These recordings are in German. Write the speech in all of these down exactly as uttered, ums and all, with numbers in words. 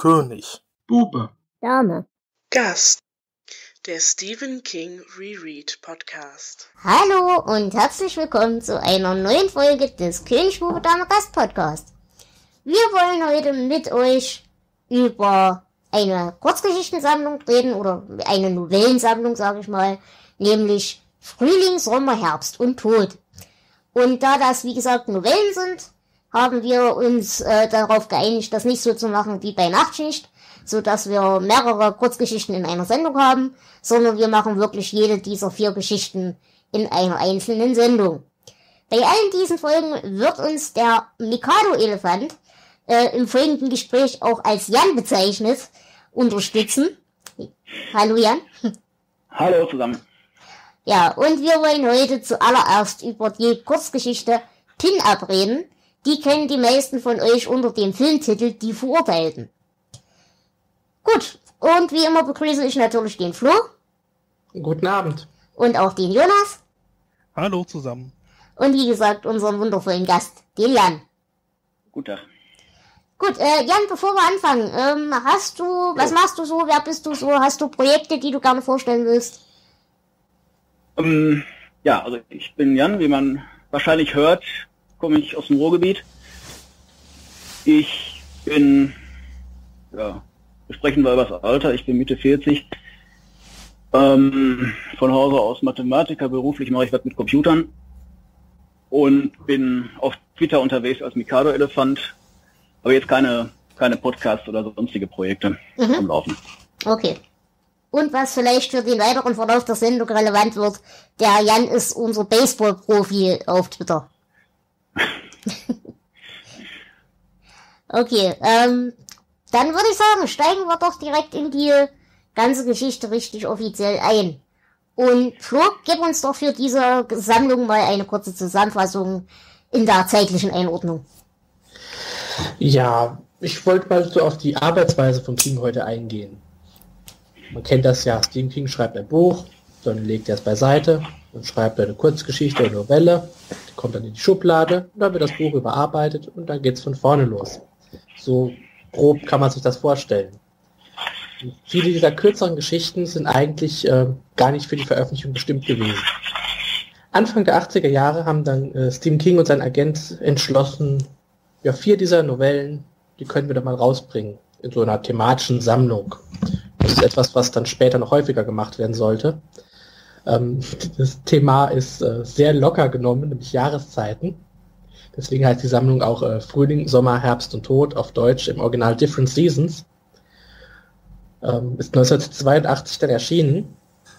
König. Bube. Dame. Gast. Der Stephen King Reread Podcast. Hallo und herzlich willkommen zu einer neuen Folge des König, Bube, Dame, Gast Podcast. Wir wollen heute mit euch über eine Kurzgeschichtensammlung reden oder eine Novellensammlung, sage ich mal, nämlich Frühling, Sommer, Herbst und Tod. Und da das, wie gesagt, Novellen sind, haben wir uns äh, darauf geeinigt, das nicht so zu machen wie bei Nachtschicht, so dass wir mehrere Kurzgeschichten in einer Sendung haben, sondern wir machen wirklich jede dieser vier Geschichten in einer einzelnen Sendung. Bei allen diesen Folgen wird uns der Mikado-Elefant äh, im folgenden Gespräch auch als Jan bezeichnet, unterstützen. Hallo Jan. Hallo zusammen. Ja, und wir wollen heute zuallererst über die Kurzgeschichte Pin-Up reden. Die kennen die meisten von euch unter dem Filmtitel Die Verurteilten. Gut, und wie immer begrüße ich natürlich den Flo. Guten Abend. Und auch den Jonas. Hallo zusammen. Und wie gesagt, unseren wundervollen Gast, den Jan. Guten Tag. Gut, äh, Jan, bevor wir anfangen, ähm, hast du, was machst du so, wer bist du so, hast du Projekte, die du gerne vorstellen willst? Ähm, ja, also ich bin Jan, wie man wahrscheinlich hört, komme ich aus dem Ruhrgebiet. Ich bin, ja, wir sprechen mal über das Alter, ich bin Mitte vierzig. Ähm, von Hause aus Mathematiker, beruflich mache ich was mit Computern und bin auf Twitter unterwegs als Mikado-Elefant, aber jetzt keine, keine Podcasts oder sonstige Projekte Mhm. am Laufen. Okay. Und was vielleicht für den weiteren Verlauf der Sendung relevant wird, der Jan ist unser Baseball-Profi auf Twitter. Okay, ähm, dann würde ich sagen, steigen wir doch direkt in die ganze Geschichte richtig offiziell ein. Und Flo, gib uns doch für diese Sammlung mal eine kurze Zusammenfassung in der zeitlichen Einordnung. Ja, ich wollte mal so auf die Arbeitsweise von King heute eingehen. Man kennt das ja, Stephen King schreibt ein Buch, dann legt er es beiseite und schreibt eine Kurzgeschichte, eine Novelle, die kommt dann in die Schublade und dann wird das Buch überarbeitet und dann geht's von vorne los. So grob kann man sich das vorstellen. Und viele dieser kürzeren Geschichten sind eigentlich äh, gar nicht für die Veröffentlichung bestimmt gewesen. Anfang der achtziger Jahre haben dann äh, Stephen King und sein Agent entschlossen, ja, vier dieser Novellen, die können wir doch mal rausbringen in so einer thematischen Sammlung. Das ist etwas, was dann später noch häufiger gemacht werden sollte. Ähm, das Thema ist äh, sehr locker genommen, nämlich Jahreszeiten. Deswegen heißt die Sammlung auch äh, Frühling, Sommer, Herbst und Tod, auf Deutsch im Original Different Seasons. Ähm, ist neunzehnhundertzweiundachtzig dann erschienen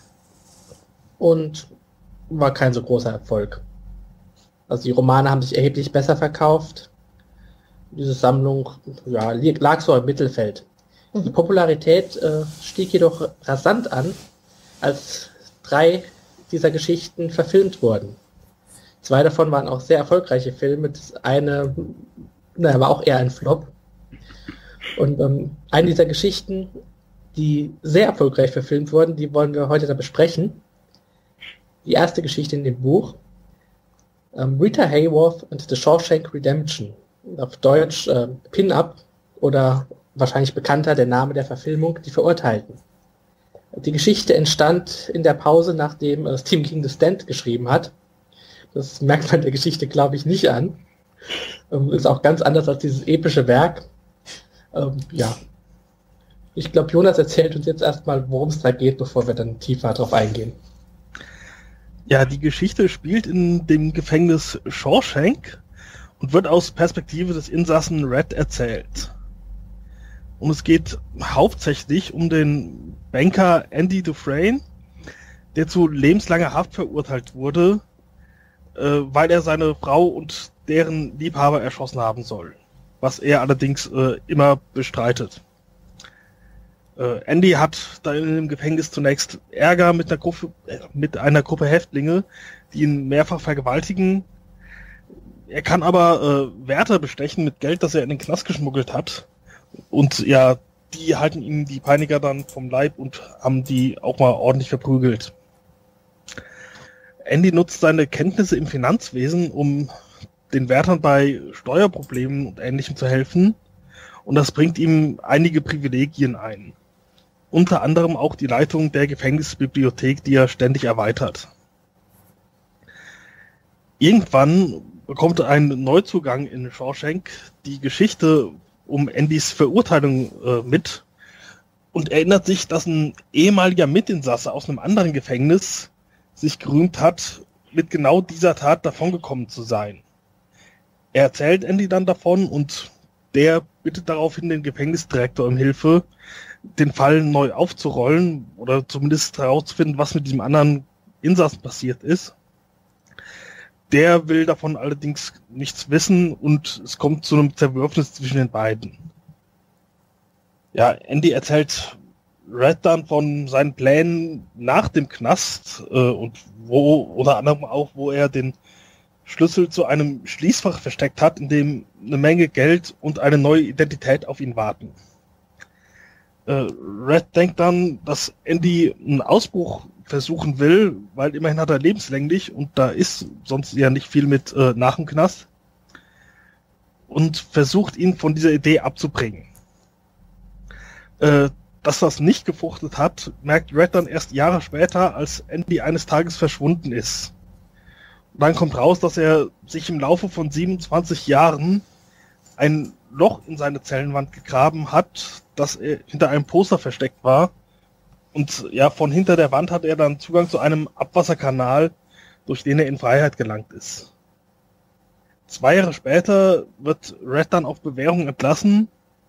und war kein so großer Erfolg. Also die Romane haben sich erheblich besser verkauft. Diese Sammlung ja, lag so im Mittelfeld. Die Popularität äh, stieg jedoch rasant an, als drei dieser Geschichten verfilmt wurden. Zwei davon waren auch sehr erfolgreiche Filme. Das eine, naja, war auch eher ein Flop. Und ähm, eine dieser Geschichten, die sehr erfolgreich verfilmt wurden, die wollen wir heute da besprechen. Die erste Geschichte in dem Buch, ähm, Rita Hayworth and the Shawshank Redemption. Auf Deutsch äh, Pin-Up oder wahrscheinlich bekannter der Name der Verfilmung, Die Verurteilten. Die Geschichte entstand in der Pause, nachdem äh, Stephen King The Stand geschrieben hat. Das merkt man der Geschichte, glaube ich, nicht an. Ähm, ist auch ganz anders als dieses epische Werk. Ähm, ja. Ich glaube, Jonas erzählt uns jetzt erstmal, worum es da geht, bevor wir dann tiefer darauf eingehen. Ja, die Geschichte spielt in dem Gefängnis Shawshank und wird aus Perspektive des Insassen Red erzählt. Und es geht hauptsächlich um den Banker Andy Dufresne, der zu lebenslanger Haft verurteilt wurde, äh, weil er seine Frau und deren Liebhaber erschossen haben soll. Was er allerdings äh, immer bestreitet. Äh, Andy hat da in dem Gefängnis zunächst Ärger mit einer Gruppe, äh, mit einer Gruppe Häftlinge, die ihn mehrfach vergewaltigen. Er kann aber äh, Wärter bestechen mit Geld, das er in den Knast geschmuggelt hat. Und ja, die halten ihm die Peiniger dann vom Leib und haben die auch mal ordentlich verprügelt. Andy nutzt seine Kenntnisse im Finanzwesen, um den Wärtern bei Steuerproblemen und Ähnlichem zu helfen und das bringt ihm einige Privilegien ein. Unter anderem auch die Leitung der Gefängnisbibliothek, die er ständig erweitert. Irgendwann bekommt ein Neuzugang in Shawshank die Geschichte um Andys Verurteilung äh, mit und erinnert sich, dass ein ehemaliger Mitinsasse aus einem anderen Gefängnis sich gerühmt hat, mit genau dieser Tat davongekommen zu sein. Er erzählt Andy dann davon und der bittet daraufhin den Gefängnisdirektor um Hilfe, den Fall neu aufzurollen oder zumindest herauszufinden, was mit diesem anderen Insassen passiert ist. Der will davon allerdings nichts wissen und es kommt zu einem Zerwürfnis zwischen den beiden. Ja, Andy erzählt Red dann von seinen Plänen nach dem Knast äh, und wo, unter anderem auch, wo er den Schlüssel zu einem Schließfach versteckt hat, in dem eine Menge Geld und eine neue Identität auf ihn warten. Äh, Red denkt dann, dass Andy einen Ausbruch versuchen will, weil immerhin hat er lebenslänglich und da ist sonst ja nicht viel mit äh, nach dem Knast, und versucht ihn von dieser Idee abzubringen. Äh, dass das nicht gefruchtet hat, merkt Red dann erst Jahre später, als Andy eines Tages verschwunden ist. Und dann kommt raus, dass er sich im Laufe von siebenundzwanzig Jahren ein Loch in seine Zellenwand gegraben hat, das er hinter einem Poster versteckt war. Und ja, von hinter der Wand hat er dann Zugang zu einem Abwasserkanal, durch den er in Freiheit gelangt ist. Zwei Jahre später wird Red dann auf Bewährung entlassen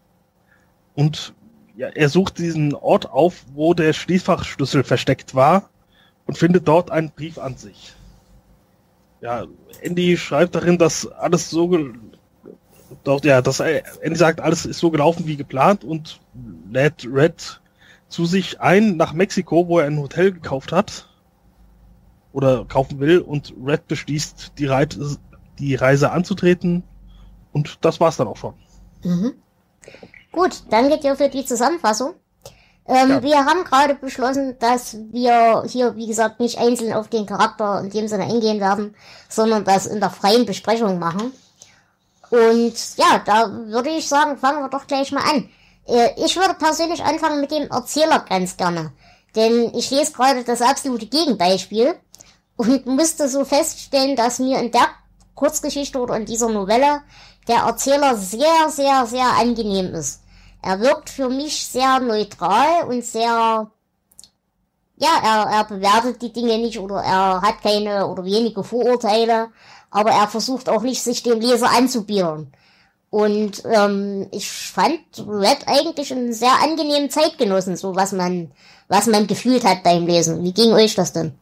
und ja, er sucht diesen Ort auf, wo der Schließfachschlüssel versteckt war und findet dort einen Brief an sich. Ja, Andy schreibt darin, dass alles so ge- dort, ja, dass er, Andy sagt, alles ist so gelaufen wie geplant und lädt Red zu sich ein nach Mexiko, wo er ein Hotel gekauft hat oder kaufen will, und Red beschließt, die Reise, die Reise anzutreten, und das war's dann auch schon. Mhm. Gut, danke dir für die Zusammenfassung. Ähm, Ja. Wir haben gerade beschlossen, dass wir hier, wie gesagt, nicht einzeln auf den Charakter in dem Sinne eingehen werden, sondern das in der freien Besprechung machen. Und ja, da würde ich sagen, fangen wir doch gleich mal an. Äh, ich würde persönlich anfangen mit dem Erzähler ganz gerne. Denn ich lese gerade das absolute Gegenbeispiel und musste so feststellen, dass mir in der Kurzgeschichte oder in dieser Novelle der Erzähler sehr, sehr, sehr angenehm ist. Er wirkt für mich sehr neutral und sehr, ja, er, er bewertet die Dinge nicht oder er hat keine oder wenige Vorurteile, aber er versucht auch nicht, sich dem Leser anzubiedern. Und ähm, ich fand Red eigentlich einen sehr angenehmen Zeitgenossen, so was man, was man gefühlt hat beim Lesen. Wie ging euch das denn?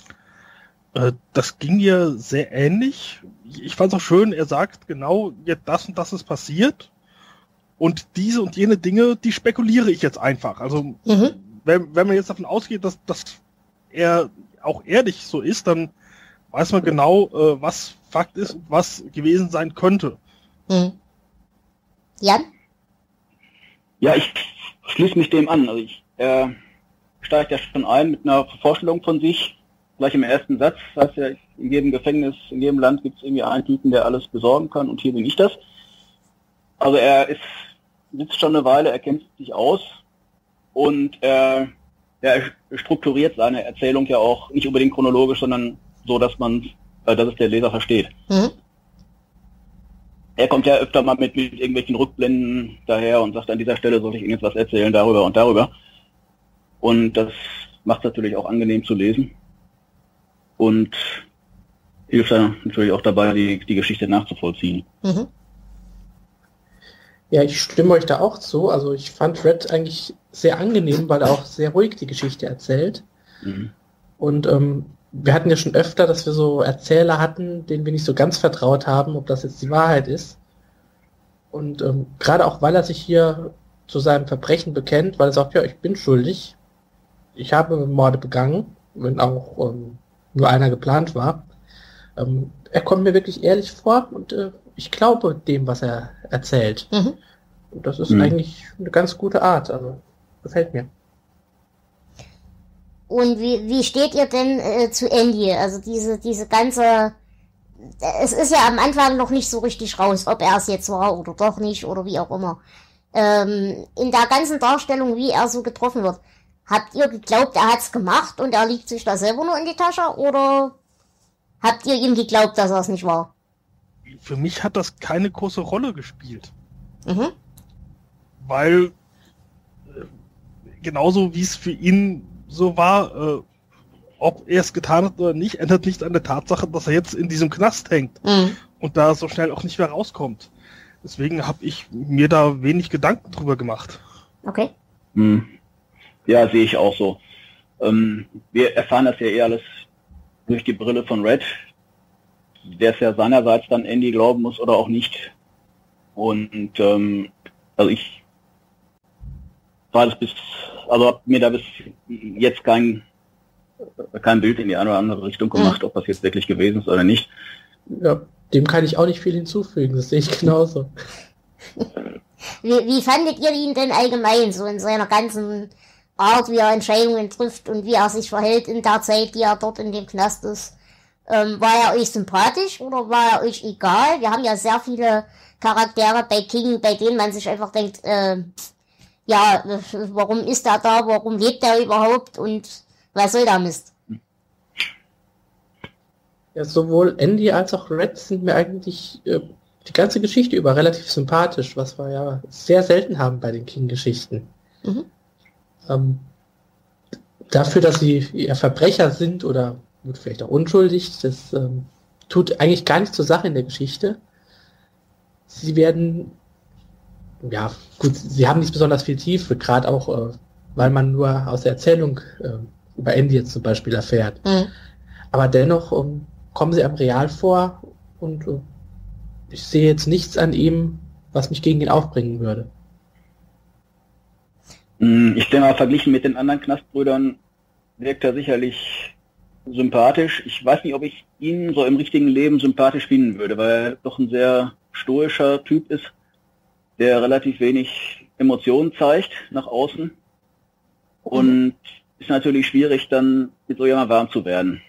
Äh, das ging mir sehr ähnlich. Ich fand es auch schön, er sagt genau, jetzt das und das ist passiert. Und diese und jene Dinge, die spekuliere ich jetzt einfach. Also, Mhm. wenn, wenn man jetzt davon ausgeht, dass, dass er auch ehrlich so ist, dann weiß man genau, äh, was Fakt ist und was gewesen sein könnte. Mhm. Jan? Ja, ich schließe mich dem an. Also ich, er steigt ja schon ein mit einer Vorstellung von sich, gleich im ersten Satz. Das heißt ja, in jedem Gefängnis, in jedem Land gibt es irgendwie einen Typen, der alles besorgen kann, und hier bin ich das. Also er ist, sitzt schon eine Weile, er kennt sich aus, und er, er strukturiert seine Erzählung ja auch nicht unbedingt chronologisch, sondern so, dass man, äh, dass es der Leser versteht. Mhm. Er kommt ja öfter mal mit, mit irgendwelchen Rückblenden daher und sagt, an dieser Stelle soll ich Ihnen jetzt was erzählen, darüber und darüber. Und das macht es natürlich auch angenehm zu lesen. Und hilft dann natürlich auch dabei, die, die Geschichte nachzuvollziehen. Mhm. Ja, ich stimme euch da auch zu. Also ich fand Red eigentlich sehr angenehm, weil er auch sehr ruhig die Geschichte erzählt. Mhm. Und ähm, wir hatten ja schon öfter, dass wir so Erzähler hatten, denen wir nicht so ganz vertraut haben, ob das jetzt die Wahrheit ist. Und ähm, gerade auch, weil er sich hier zu seinem Verbrechen bekennt, weil er sagt, ja, ich bin schuldig. Ich habe Morde begangen, wenn auch ähm, nur einer geplant war. Ähm, er kommt mir wirklich ehrlich vor und äh, ich glaube dem, was er erzählt. Mhm. Und das ist Mhm. eigentlich eine ganz gute Art, also gefällt mir. Und wie, wie steht ihr denn äh, zu Andy? Also diese, diese ganze, es ist ja am Anfang noch nicht so richtig raus, ob er es jetzt war oder doch nicht oder wie auch immer. ähm, in der ganzen Darstellung, wie er so getroffen wird, habt ihr geglaubt, er hat's gemacht und er liegt sich da selber nur in die Tasche, oder habt ihr ihm geglaubt, dass er es nicht war? Für mich hat das keine große Rolle gespielt. Mhm. Weil äh, genauso wie es für ihn so war, äh, ob er es getan hat oder nicht, ändert nichts an der Tatsache, dass er jetzt in diesem Knast hängt Mhm. und da so schnell auch nicht mehr rauskommt. Deswegen habe ich mir da wenig Gedanken drüber gemacht. Okay. Hm. Ja, sehe ich auch so. Ähm, wir erfahren das ja eher alles durch die Brille von Red, der es ja seinerseits dann Andy glauben muss oder auch nicht. Und ähm, also ich war das bis, also hab mir da bis jetzt kein kein Bild in die eine oder andere Richtung gemacht, ob das jetzt wirklich gewesen ist oder nicht. Ja, dem kann ich auch nicht viel hinzufügen, das sehe ich genauso. Wie, wie fandet ihr ihn denn allgemein, so in seiner ganzen Art, wie er Entscheidungen trifft und wie er sich verhält in der Zeit, die er dort in dem Knast ist? Ähm, war er euch sympathisch oder war er euch egal? Wir haben ja sehr viele Charaktere bei King, bei denen man sich einfach denkt, äh, ja, warum ist er da, warum lebt er überhaupt und was soll der Mist? Ja, sowohl Andy als auch Red sind mir eigentlich äh, die ganze Geschichte über relativ sympathisch, was wir ja sehr selten haben bei den King-Geschichten. Mhm. Ähm, dafür, dass sie ja Verbrecher sind oder gut, vielleicht auch unschuldig, das ähm, tut eigentlich gar nichts zur Sache in der Geschichte. Sie werden, ja gut, sie haben nicht besonders viel Tiefe, gerade auch, äh, weil man nur aus der Erzählung äh, über Andy jetzt zum Beispiel erfährt. Mhm. Aber dennoch ähm, kommen sie am Real vor und äh, ich sehe jetzt nichts an ihm, was mich gegen ihn aufbringen würde. Ich denke mal, verglichen mit den anderen Knastbrüdern wirkt er sicherlich sympathisch. Ich weiß nicht, ob ich ihn so im richtigen Leben sympathisch finden würde, weil er doch ein sehr stoischer Typ ist, der relativ wenig Emotionen zeigt nach außen. Und mhm. ist natürlich schwierig, dann mit so jemandem warm zu werden.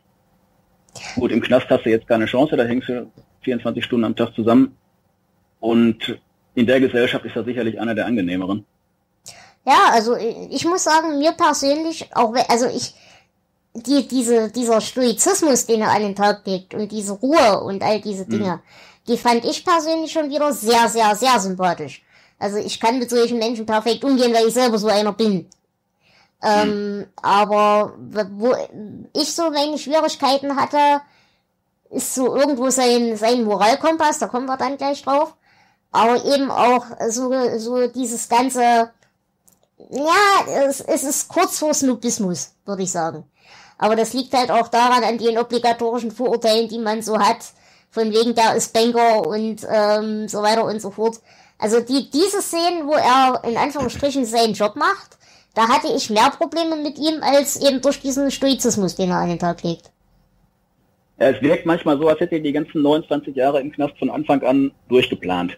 Gut, im Knast hast du jetzt keine Chance, da hängst du vierundzwanzig Stunden am Tag zusammen. Und in der Gesellschaft ist er sicherlich einer der angenehmeren. Ja, also ich muss sagen, mir persönlich, auch wenn, also ich, die, diese, dieser Stoizismus, den er an den Tag legt und diese Ruhe und all diese Dinge, mhm. die fand ich persönlich schon wieder sehr, sehr, sehr sympathisch. Also ich kann mit solchen Menschen perfekt umgehen, weil ich selber so einer bin. Ähm, mhm. aber wo ich so meine Schwierigkeiten hatte, ist so irgendwo sein, sein Moralkompass, da kommen wir dann gleich drauf. Aber eben auch so, so dieses ganze, ja, es, es ist kurz vor Snobismus, würde ich sagen. Aber das liegt halt auch daran, an den obligatorischen Vorurteilen, die man so hat, von wegen, der ist Banker und ähm, so weiter und so fort. Also die diese Szenen, wo er in Anführungsstrichen seinen Job macht, da hatte ich mehr Probleme mit ihm, als eben durch diesen Stoizismus, den er an den Tag legt. Ja, es wirkt manchmal so, als hätte er die ganzen neunundzwanzig Jahre im Knast von Anfang an durchgeplant.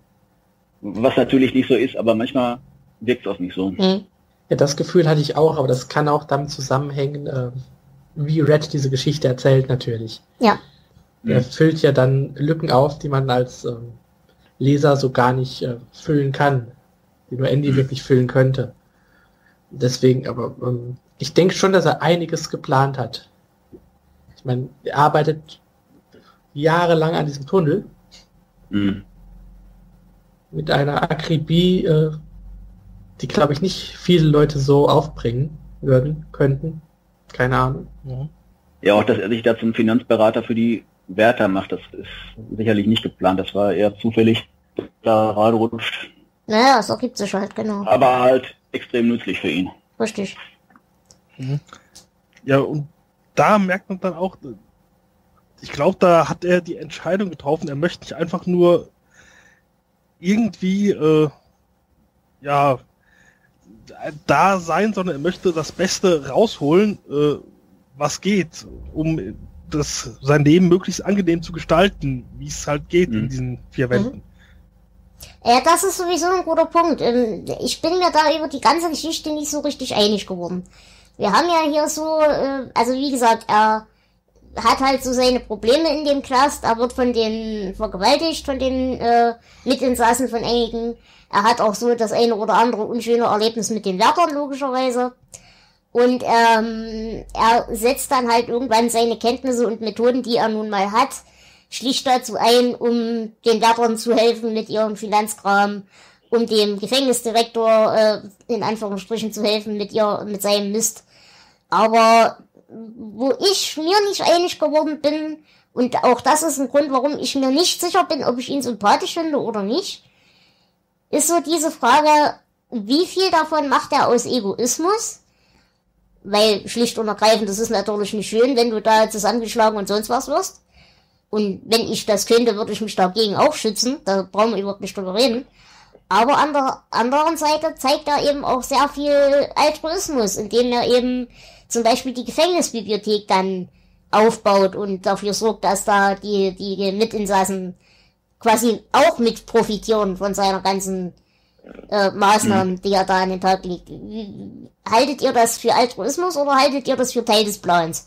Was natürlich nicht so ist, aber manchmal wirkt es auch nicht so. Mhm. Ja, das Gefühl hatte ich auch, aber das kann auch damit zusammenhängen, äh, wie Red diese Geschichte erzählt natürlich. Ja. Er mhm. füllt ja dann Lücken auf, die man als äh, Leser so gar nicht äh, füllen kann, die nur Andy mhm. wirklich füllen könnte. Deswegen, aber ähm, ich denke schon, dass er einiges geplant hat. Ich meine, er arbeitet jahrelang an diesem Tunnel mhm. mit einer Akribie, äh, die, glaube ich, nicht viele Leute so aufbringen würden, könnten. Keine Ahnung. Ja. ja, auch, dass er sich da zum Finanzberater für die Wärter macht, das ist sicherlich nicht geplant. Das war eher zufällig, da reinrutscht. Naja, das ergibt sich halt, genau. Aber halt extrem nützlich für ihn. Richtig. Mhm. Ja, und da merkt man dann auch, ich glaube, da hat er die Entscheidung getroffen, er möchte nicht einfach nur irgendwie, äh, ja, da sein, sondern er möchte das Beste rausholen, äh, was geht, um das, sein Leben möglichst angenehm zu gestalten, wie es halt geht mhm. in diesen vier Wänden. Mhm. Ja, das ist sowieso ein guter Punkt. Ich bin mir da über die ganze Geschichte nicht so richtig einig geworden. Wir haben ja hier so, also wie gesagt, er, hat halt so seine Probleme in dem Knast. Er wird von den vergewaltigt, von den äh, Mitinsassen, von einigen. Er hat auch so das eine oder andere unschöne Erlebnis mit den Wärtern, logischerweise. Und ähm, er setzt dann halt irgendwann seine Kenntnisse und Methoden, die er nun mal hat, schlicht dazu ein, um den Wärtern zu helfen mit ihrem Finanzkram, um dem Gefängnisdirektor äh, in Anführungsstrichen zu helfen mit ihr, mit seinem Mist. Aber wo ich mir nicht einig geworden bin, und auch das ist ein Grund, warum ich mir nicht sicher bin, ob ich ihn sympathisch finde oder nicht, ist so diese Frage, wie viel davon macht er aus Egoismus? Weil schlicht und ergreifend, das ist natürlich nicht schön, wenn du da zusammengeschlagen und sonst was wirst. Und wenn ich das könnte, würde ich mich dagegen auch schützen. Da brauchen wir überhaupt nicht drüber reden. Aber an der anderen Seite zeigt er eben auch sehr viel Altruismus, indem er eben zum Beispiel die Gefängnisbibliothek dann aufbaut und dafür sorgt, dass da die, die Mitinsassen quasi auch mit profitieren von seiner ganzen äh, Maßnahmen, die er da an den Tag legt. Wie, haltet ihr das für Altruismus oder haltet ihr das für Teil des Plans?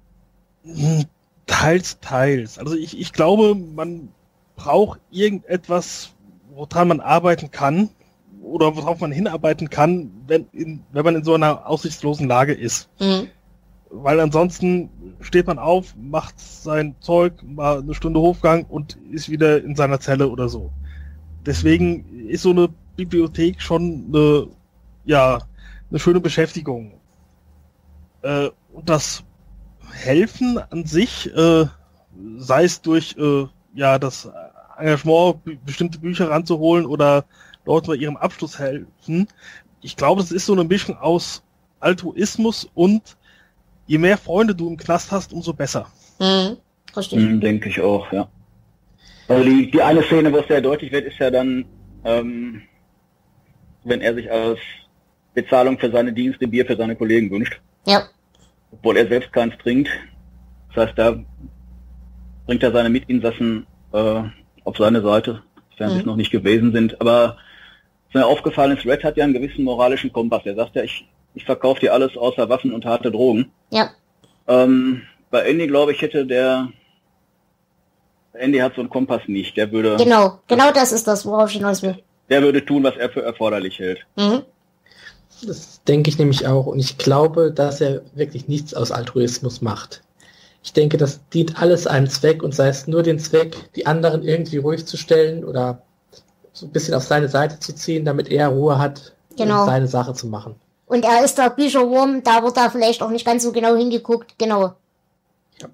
Teils, teils. Also ich, ich glaube, man braucht irgendetwas, woran man arbeiten kann oder worauf man hinarbeiten kann, wenn, in, wenn man in so einer aussichtslosen Lage ist. Mhm. Weil ansonsten steht man auf, macht sein Zeug, mal eine Stunde Hofgang und ist wieder in seiner Zelle oder so. Deswegen ist so eine Bibliothek schon eine, ja, eine schöne Beschäftigung. Äh, und das Helfen an sich, äh, sei es durch äh, ja das Engagement, b- bestimmte Bücher ranzuholen oder Leuten bei ihrem Abschluss helfen. Ich glaube, das ist so eine Mischung aus Altruismus und je mehr Freunde du im Knast hast, umso besser. Mhm, richtig. Mhm, denke ich auch, ja. Also die, die eine Szene, wo es sehr deutlich wird, ist ja dann, ähm, wenn er sich als Bezahlung für seine Dienste Bier für seine Kollegen wünscht. Ja. Obwohl er selbst keins trinkt. Das heißt, da bringt er seine Mitinsassen äh, auf seine Seite, sofern sie es noch nicht gewesen sind. Aber was mir aufgefallen ist, Red hat ja einen gewissen moralischen Kompass. Er sagt ja, ich, ich verkaufe dir alles außer Waffen und harte Drogen. Ja. Ähm, bei Andy, glaube ich, hätte der Andy hat so einen Kompass nicht. Der würde... Genau, genau das ist das, worauf ich hinaus will. Der würde tun, was er für erforderlich hält. Mhm. Das denke ich nämlich auch. Und ich glaube, dass er wirklich nichts aus Altruismus macht. Ich denke, das dient alles einem Zweck und sei es nur den Zweck, die anderen irgendwie ruhig zu stellen oder so ein bisschen auf seine Seite zu ziehen, damit er Ruhe hat, Genau. um seine Sache zu machen. Und er ist der Bücherwurm, da wird da vielleicht auch nicht ganz so genau hingeguckt, genau. Ja.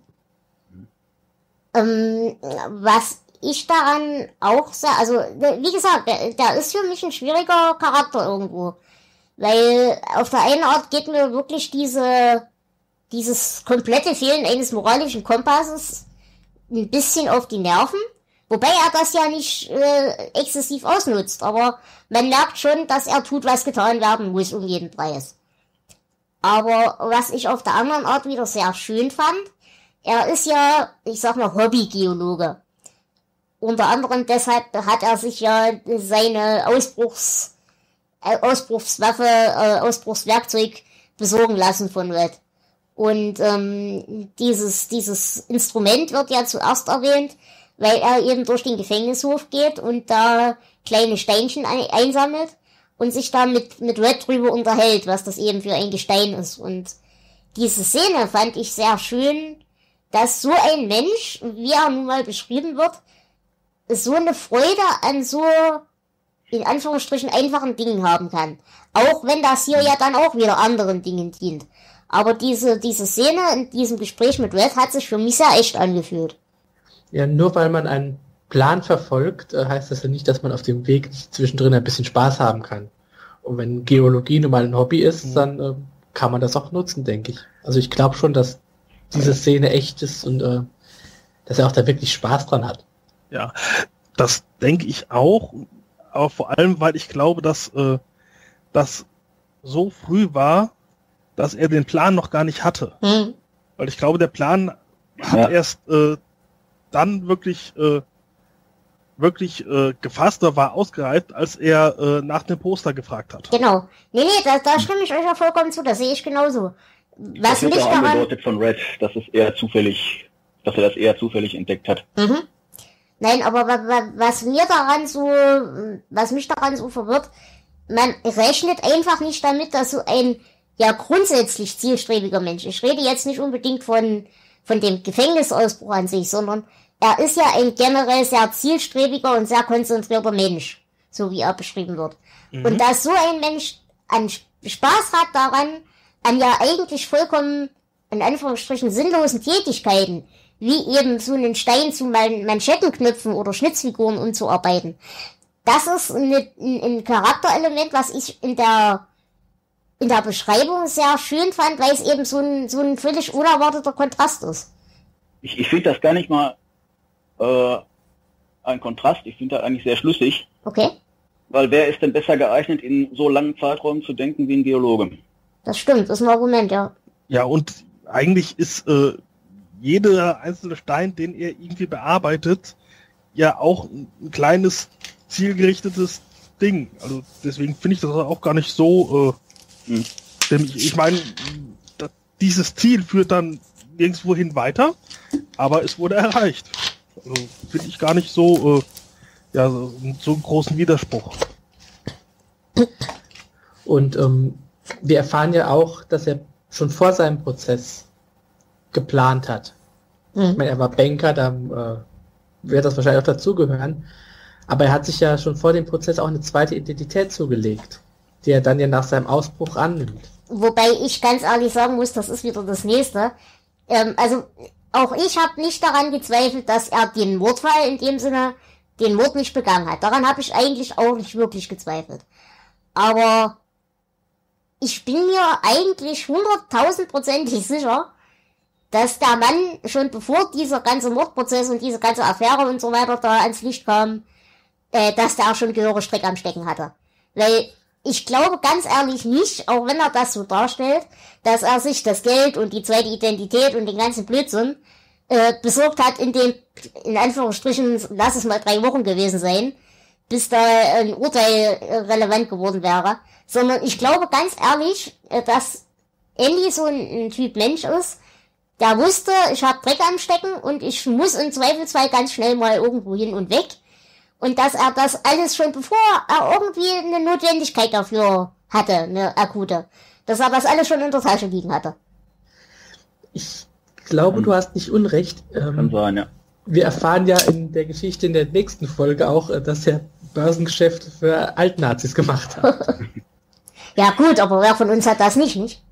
Ähm, was ich daran auch sehr, also wie gesagt, der, der ist für mich ein schwieriger Charakter irgendwo. Weil auf der einen Art geht mir wirklich diese, dieses komplette Fehlen eines moralischen Kompasses ein bisschen auf die Nerven. Wobei er das ja nicht äh, exzessiv ausnutzt, aber man merkt schon, dass er tut, was getan werden muss um jeden Preis. Aber was ich auf der anderen Art wieder sehr schön fand, er ist ja, ich sag mal, Hobbygeologe. Unter anderem deshalb hat er sich ja seine Ausbruchs, äh, Ausbruchswaffe, äh, Ausbruchswerkzeug besorgen lassen von Red. Und ähm, dieses, dieses Instrument wird ja zuerst erwähnt, weil er eben durch den Gefängnishof geht und da kleine Steinchen ein- einsammelt und sich da mit, mit Red drüber unterhält, was das eben für ein Gestein ist. Und diese Szene fand ich sehr schön, dass so ein Mensch, wie er nun mal beschrieben wird, so eine Freude an so, in Anführungsstrichen, einfachen Dingen haben kann. Auch wenn das hier ja dann auch wieder anderen Dingen dient. Aber diese, diese Szene in diesem Gespräch mit Red hat sich für mich sehr echt angefühlt. Ja, nur weil man einen Plan verfolgt, heißt das ja nicht, dass man auf dem Weg zwischendrin ein bisschen Spaß haben kann. Und wenn Geologie nun mal ein Hobby ist, mhm. dann äh, kann man das auch nutzen, denke ich. Also ich glaube schon, dass diese Szene echt ist und äh, dass er auch da wirklich Spaß dran hat. Ja, das denke ich auch, aber vor allem, weil ich glaube, dass äh, das so früh war, dass er den Plan noch gar nicht hatte. Mhm. Weil ich glaube, der Plan hat ja. erst äh, dann wirklich äh, wirklich äh, gefasst oder war ausgereift, als er äh, nach dem Poster gefragt hat. Genau. Nee, nee, da, da stimme ich euch ja vollkommen zu, das sehe ich genauso. Was das wird mich auch daran... angedeutet von Red, dass es eher zufällig dass er das eher zufällig entdeckt hat. Mhm. Nein, aber wa- wa- was mir daran so, was mich daran so verwirrt, man rechnet einfach nicht damit, dass so ein ja grundsätzlich zielstrebiger Mensch, ich rede jetzt nicht unbedingt von von dem Gefängnisausbruch an sich, sondern er ist ja ein generell sehr zielstrebiger und sehr konzentrierter Mensch, so wie er beschrieben wird. Mhm. Und dass so ein Mensch an Spaß hat daran, an ja eigentlich vollkommen, in Anführungsstrichen, sinnlosen Tätigkeiten, wie eben so einen Stein zu Man- Manschettenknöpfen oder Schnitzfiguren umzuarbeiten. Das ist eine, ein, ein Charakterelement, was ich in der in der Beschreibung sehr schön fand, weil es eben so ein, so ein völlig unerwarteter Kontrast ist. Ich, ich finde das gar nicht mal äh, ein Kontrast, ich finde das eigentlich sehr schlüssig. Okay. Weil wer ist denn besser geeignet, in so langen Zeiträumen zu denken wie ein Geologe? Das stimmt, das ist ein Argument, ja. Ja, und eigentlich ist äh, jeder einzelne Stein, den er irgendwie bearbeitet, ja auch ein kleines, zielgerichtetes Ding. Also deswegen finde ich das auch gar nicht so... Äh, hm. Denn ich, ich meine, dieses Ziel führt dann nirgendwohin weiter, aber es wurde erreicht. Also finde ich gar nicht so... Äh, ja, so, so einen großen Widerspruch. Und ähm, wir erfahren ja auch, dass er schon vor seinem Prozess geplant hat. Mhm. Ich meine, er war Banker, da äh, wird das wahrscheinlich auch dazugehören. Aber er hat sich ja schon vor dem Prozess auch eine zweite Identität zugelegt, die er dann ja nach seinem Ausbruch annimmt. Wobei ich ganz ehrlich sagen muss, das ist wieder das Nächste. Ähm, also auch ich habe nicht daran gezweifelt, dass er den Mordfall in dem Sinne den Mord nicht begangen hat. Daran habe ich eigentlich auch nicht wirklich gezweifelt. Aber ich bin mir eigentlich hunderttausendprozentig sicher, dass der Mann schon bevor dieser ganze Mordprozess und diese ganze Affäre und so weiter da ans Licht kam, äh, dass der auch schon gehörig Strick am Stecken hatte. Weil ich glaube ganz ehrlich nicht, auch wenn er das so darstellt, dass er sich das Geld und die zweite Identität und den ganzen Blödsinn äh, besorgt hat in dem, in Anführungsstrichen, lass es mal drei Wochen gewesen sein, bis da ein Urteil äh, relevant geworden wäre. Sondern ich glaube ganz ehrlich, äh, dass Andy so ein, ein Typ Mensch ist, der wusste, ich habe Dreck am Stecken und ich muss im Zweifelsfall ganz schnell mal irgendwo hin und weg. Und dass er das alles schon bevor er irgendwie eine Notwendigkeit dafür hatte, eine akute, dass er das alles schon in der Tasche liegen hatte. Ich glaube, hm. du hast nicht Unrecht. Ähm, Kann sein, ja. Wir erfahren ja in der Geschichte in der nächsten Folge auch, dass er Börsengeschäfte für Altnazis gemacht hat. Ja gut, aber wer von uns hat das nicht, nicht?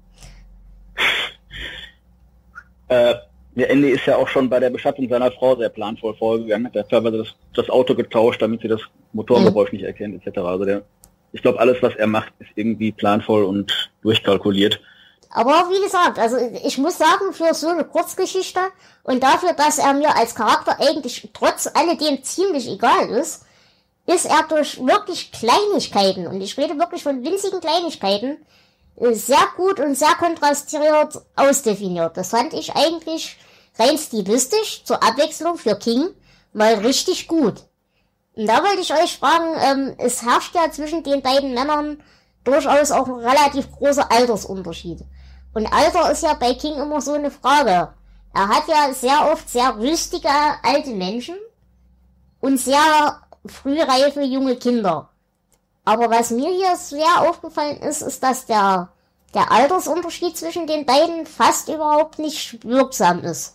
Äh, der Andy ist ja auch schon bei der Bestattung seiner Frau sehr planvoll vorgegangen. Hat er teilweise das, das Auto getauscht, damit sie das Motorgeräusch mhm. nicht erkennt, et cetera. Also der, ich glaube, alles, was er macht, ist irgendwie planvoll und durchkalkuliert. Aber wie gesagt, also ich muss sagen, für so eine Kurzgeschichte und dafür, dass er mir als Charakter eigentlich trotz alledem ziemlich egal ist, ist er durch wirklich Kleinigkeiten, und ich rede wirklich von winzigen Kleinigkeiten, sehr gut und sehr kontrastiert ausdefiniert. Das fand ich eigentlich rein stilistisch zur Abwechslung für King mal richtig gut. Und da wollte ich euch fragen, ähm, es herrscht ja zwischen den beiden Männern durchaus auch ein relativ großer Altersunterschied. Und Alter ist ja bei King immer so eine Frage. Er hat ja sehr oft sehr rüstige alte Menschen und sehr frühreife junge Kinder. Aber was mir hier sehr aufgefallen ist, ist, dass der, der Altersunterschied zwischen den beiden fast überhaupt nicht wirksam ist.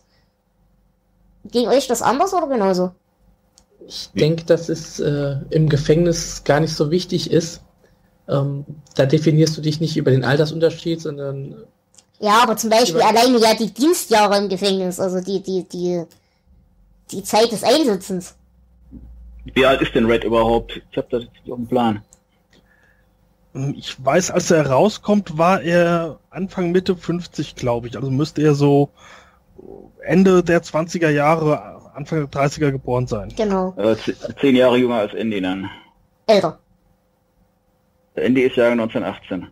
Ging euch das anders oder genauso? Ich denke, dass es äh, im Gefängnis gar nicht so wichtig ist. Ähm, da definierst du dich nicht über den Altersunterschied, sondern... Ja, aber zum Beispiel alleine ja die Dienstjahre im Gefängnis, also die, die, die, die Zeit des Einsitzens. Wie alt ist denn Red überhaupt? Ich habe das jetzt nicht auf dem Plan. Ich weiß, als er rauskommt, war er Anfang, Mitte fünfzig, glaube ich. Also müsste er so Ende der zwanziger Jahre, Anfang der dreißiger geboren sein. Genau. Äh, zehn Jahre jünger als Andy dann. Älter. Der Andy ist Jahrgang neunzehnhundertachtzehn.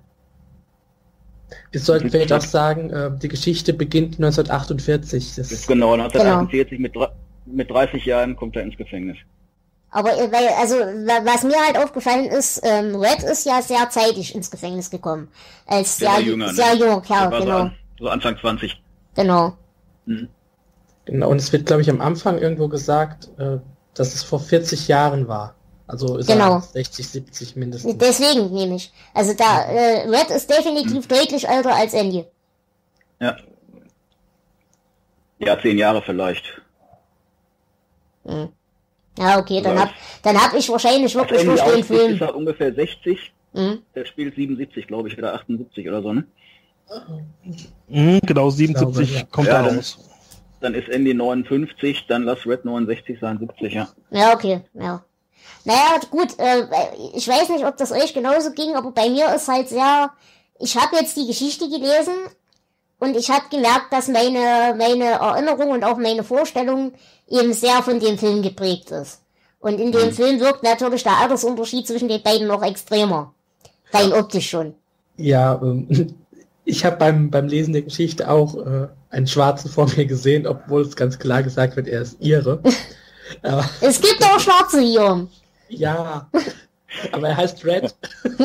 Wir sollten vielleicht auch sagen, äh, die Geschichte beginnt neunzehnhundertachtundvierzig. Das ist genau, neunzehnhundertachtundvierzig, genau. Mit, mit dreißig Jahren kommt er ins Gefängnis. Aber weil, also was mir halt aufgefallen ist, ähm, Red ist ja sehr zeitig ins Gefängnis gekommen. Als sehr, sehr, jünger, sehr ne? junger Kerl, genau. genau. So, so Anfang zwanzig. Genau. Mhm. Genau, und es wird, glaube ich, am Anfang irgendwo gesagt, äh, dass es vor vierzig Jahren war. Also ist Genau. er sechzig, siebzig mindestens. Deswegen nämlich. Also da, äh, Red ist definitiv hm. deutlich älter als Andy. Ja. Ja, zehn Jahre vielleicht. Hm. Ja, okay, dann hab, dann hab ich wahrscheinlich wirklich durch den Film. Ist er ungefähr sechzig. Mhm. Der spielt siebenundsiebzig, glaube ich, oder achtundsiebzig oder so, ne? Mhm, genau, siebenundsiebzig glaube, ja. kommt ja, da dann, raus. Dann ist Andy neunundfünfzig, dann lass Red neunundsechzig sein, siebzig, ja. Ja, okay, ja. Naja, gut, äh, ich weiß nicht, ob das euch genauso ging, aber bei mir ist halt sehr, ich habe jetzt die Geschichte gelesen und ich habe gemerkt, dass meine, meine Erinnerung und auch meine Vorstellung eben sehr von dem Film geprägt ist. Und in dem mhm. Film wirkt natürlich der Altersunterschied zwischen den beiden noch extremer. Rein optisch schon. Ja, ähm, ich habe beim, beim Lesen der Geschichte auch äh, einen Schwarzen vor mir gesehen, obwohl es ganz klar gesagt wird, er ist Ire. Aber es gibt auch Schwarze hier. Ja, aber er heißt Red.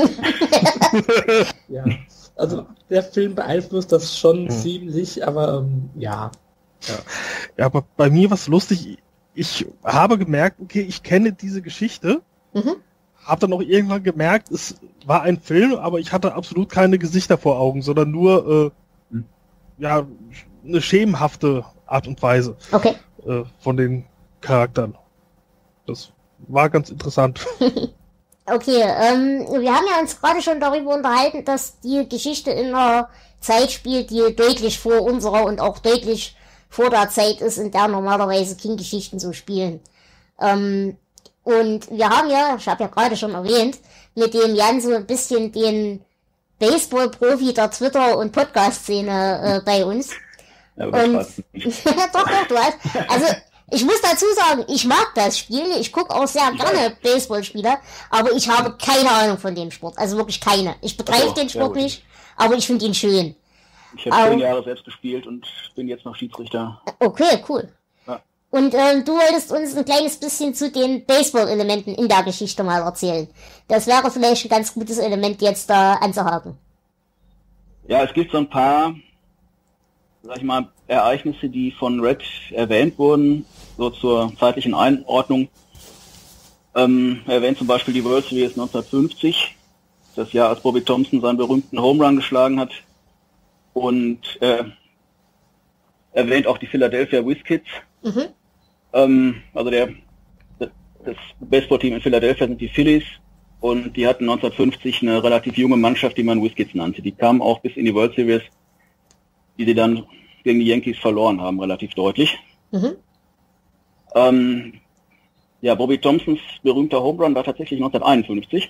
Ja, also der Film beeinflusst das schon mhm. ziemlich, aber ähm, ja. ja. Ja, aber bei mir war es lustig, ich habe gemerkt, okay, ich kenne diese Geschichte, mhm. habe dann auch irgendwann gemerkt, es war ein Film, aber ich hatte absolut keine Gesichter vor Augen, sondern nur äh, mhm. ja eine schemenhafte Art und Weise okay. äh, von den Charakteren. Das war ganz interessant. Okay, ähm, wir haben ja uns gerade schon darüber unterhalten, dass die Geschichte in einer Zeit spielt, die deutlich vor unserer und auch deutlich vor der Zeit ist, in der normalerweise King-Geschichten so spielen. Ähm, und wir haben ja, ich habe ja gerade schon erwähnt, mit dem Jan so ein bisschen den Baseball-Profi der Twitter- und Podcast-Szene äh, bei uns. Ja, und doch, doch, du hast, also ich muss dazu sagen, ich mag das Spiel, ich gucke auch sehr gerne Baseballspiele, aber ich habe keine Ahnung von dem Sport, also wirklich keine. Ich begreife den Sport nicht, aber ich finde ihn schön. Ich habe zehn Jahre selbst gespielt und bin jetzt noch Schiedsrichter. Okay, cool. Ja. Und ähm, du wolltest uns ein kleines bisschen zu den Baseball-Elementen in der Geschichte mal erzählen. Das wäre vielleicht ein ganz gutes Element jetzt da anzuhaken. Ja, es gibt so ein paar, sag ich mal, Ereignisse, die von Red erwähnt wurden, so zur zeitlichen Einordnung. Ähm, er erwähnt zum Beispiel die World Series neunzehnhundertfünfzig, das Jahr, als Bobby Thompson seinen berühmten Home Run geschlagen hat. Und äh, erwähnt auch die Philadelphia Whiz-Kids. Mhm. Ähm, also der das Baseballteam in Philadelphia sind die Phillies und die hatten neunzehnhundertfünfzig eine relativ junge Mannschaft, die man Whiz-Kids nannte. Die kamen auch bis in die World Series, die sie dann gegen die Yankees verloren haben, relativ deutlich. Mhm. Ähm, ja, Bobby Thompsons berühmter Home Run war tatsächlich neunzehnhunderteinundfünfzig.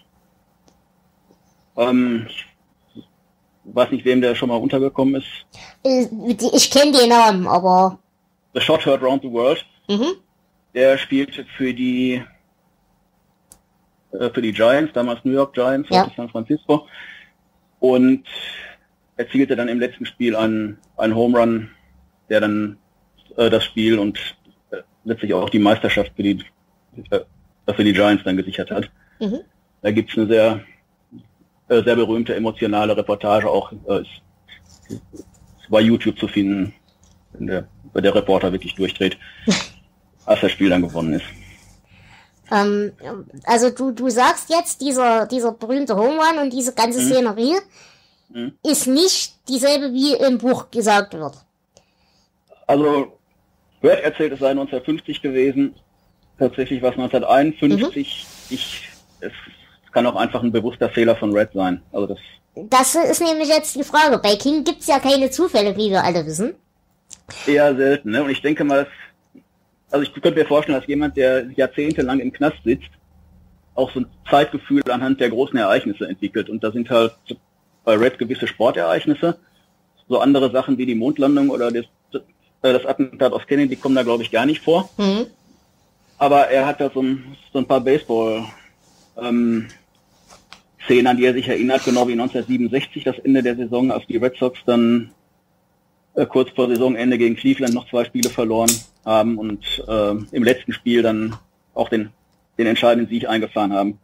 Ähm, ich weiß nicht, wem der schon mal untergekommen ist. Ich kenne den Namen, aber... The Shot Heard Round the World. Mhm. Der spielte für die äh, für die Giants, damals New York Giants, ja. San Francisco. Und erzielte dann im letzten Spiel einen, einen Home Run, der dann äh, das Spiel und äh, letztlich auch die Meisterschaft für die, äh, für die Giants dann gesichert hat. Mhm. Da gibt es eine sehr, äh, sehr berühmte emotionale Reportage, auch äh, ist, ist bei YouTube zu finden, in der, bei der Reporter wirklich durchdreht, als das Spiel dann gewonnen ist. Ähm, also du, du sagst jetzt, dieser, dieser berühmte Home Run und diese ganze mhm. Szenerie mhm. ist nicht dieselbe, wie im Buch gesagt wird. Also, Red erzählt, es sei neunzehnhundertfünfzig gewesen. Tatsächlich war es neunzehnhunderteinundfünfzig. Mhm. Ich, es kann auch einfach ein bewusster Fehler von Red sein. Also das, das ist nämlich jetzt die Frage. Bei King gibt's ja keine Zufälle, wie wir alle wissen. Eher selten, ne? Und ich denke mal, also ich könnte mir vorstellen, dass jemand, der jahrzehntelang im Knast sitzt, auch so ein Zeitgefühl anhand der großen Ereignisse entwickelt. Und da sind halt bei Red gewisse Sportereignisse, so andere Sachen wie die Mondlandung oder das, das Attentat auf Kennedy kommen da, glaube ich, gar nicht vor. Mhm. Aber er hat da so ein, so ein paar Baseball ähm, Szenen, an die er sich erinnert, genau wie neunzehnhundertsiebenundsechzig, das Ende der Saison, als die Red Sox dann äh, kurz vor Saisonende gegen Cleveland noch zwei Spiele verloren haben und äh, im letzten Spiel dann auch den, den entscheidenden Sieg eingefahren haben.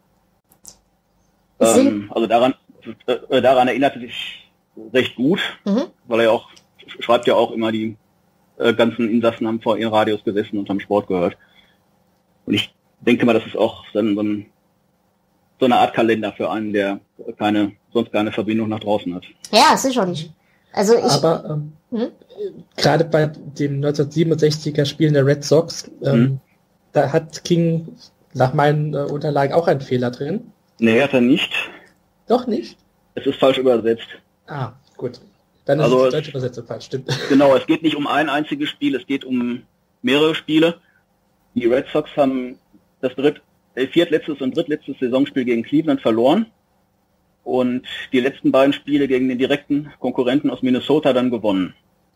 Ähm, also daran, äh, daran erinnerte sich recht gut, mhm. weil er auch schreibt ja auch immer die äh, ganzen Insassen haben vor ihren Radios gesessen und haben Sport gehört. Und ich denke mal, das ist auch so, ein, so, ein, so eine Art Kalender für einen, der keine, sonst keine Verbindung nach draußen hat. Ja, sicherlich. Also ich, Aber ähm, hm? gerade bei dem neunzehnhundertsiebenundsechziger Spielen der Red Sox, ähm, hm. da hat King nach meinen äh, Unterlagen auch einen Fehler drin. Nee, hat er nicht. Doch nicht? Es ist falsch übersetzt. Ah, gut. Dann ist also die deutsche Übersetzung falsch, stimmt. Genau, es geht nicht um ein einziges Spiel, es geht um mehrere Spiele. Die Red Sox haben das dritt, äh, viertletztes und drittletztes Saisonspiel gegen Cleveland verloren und die letzten beiden Spiele gegen den direkten Konkurrenten aus Minnesota dann gewonnen.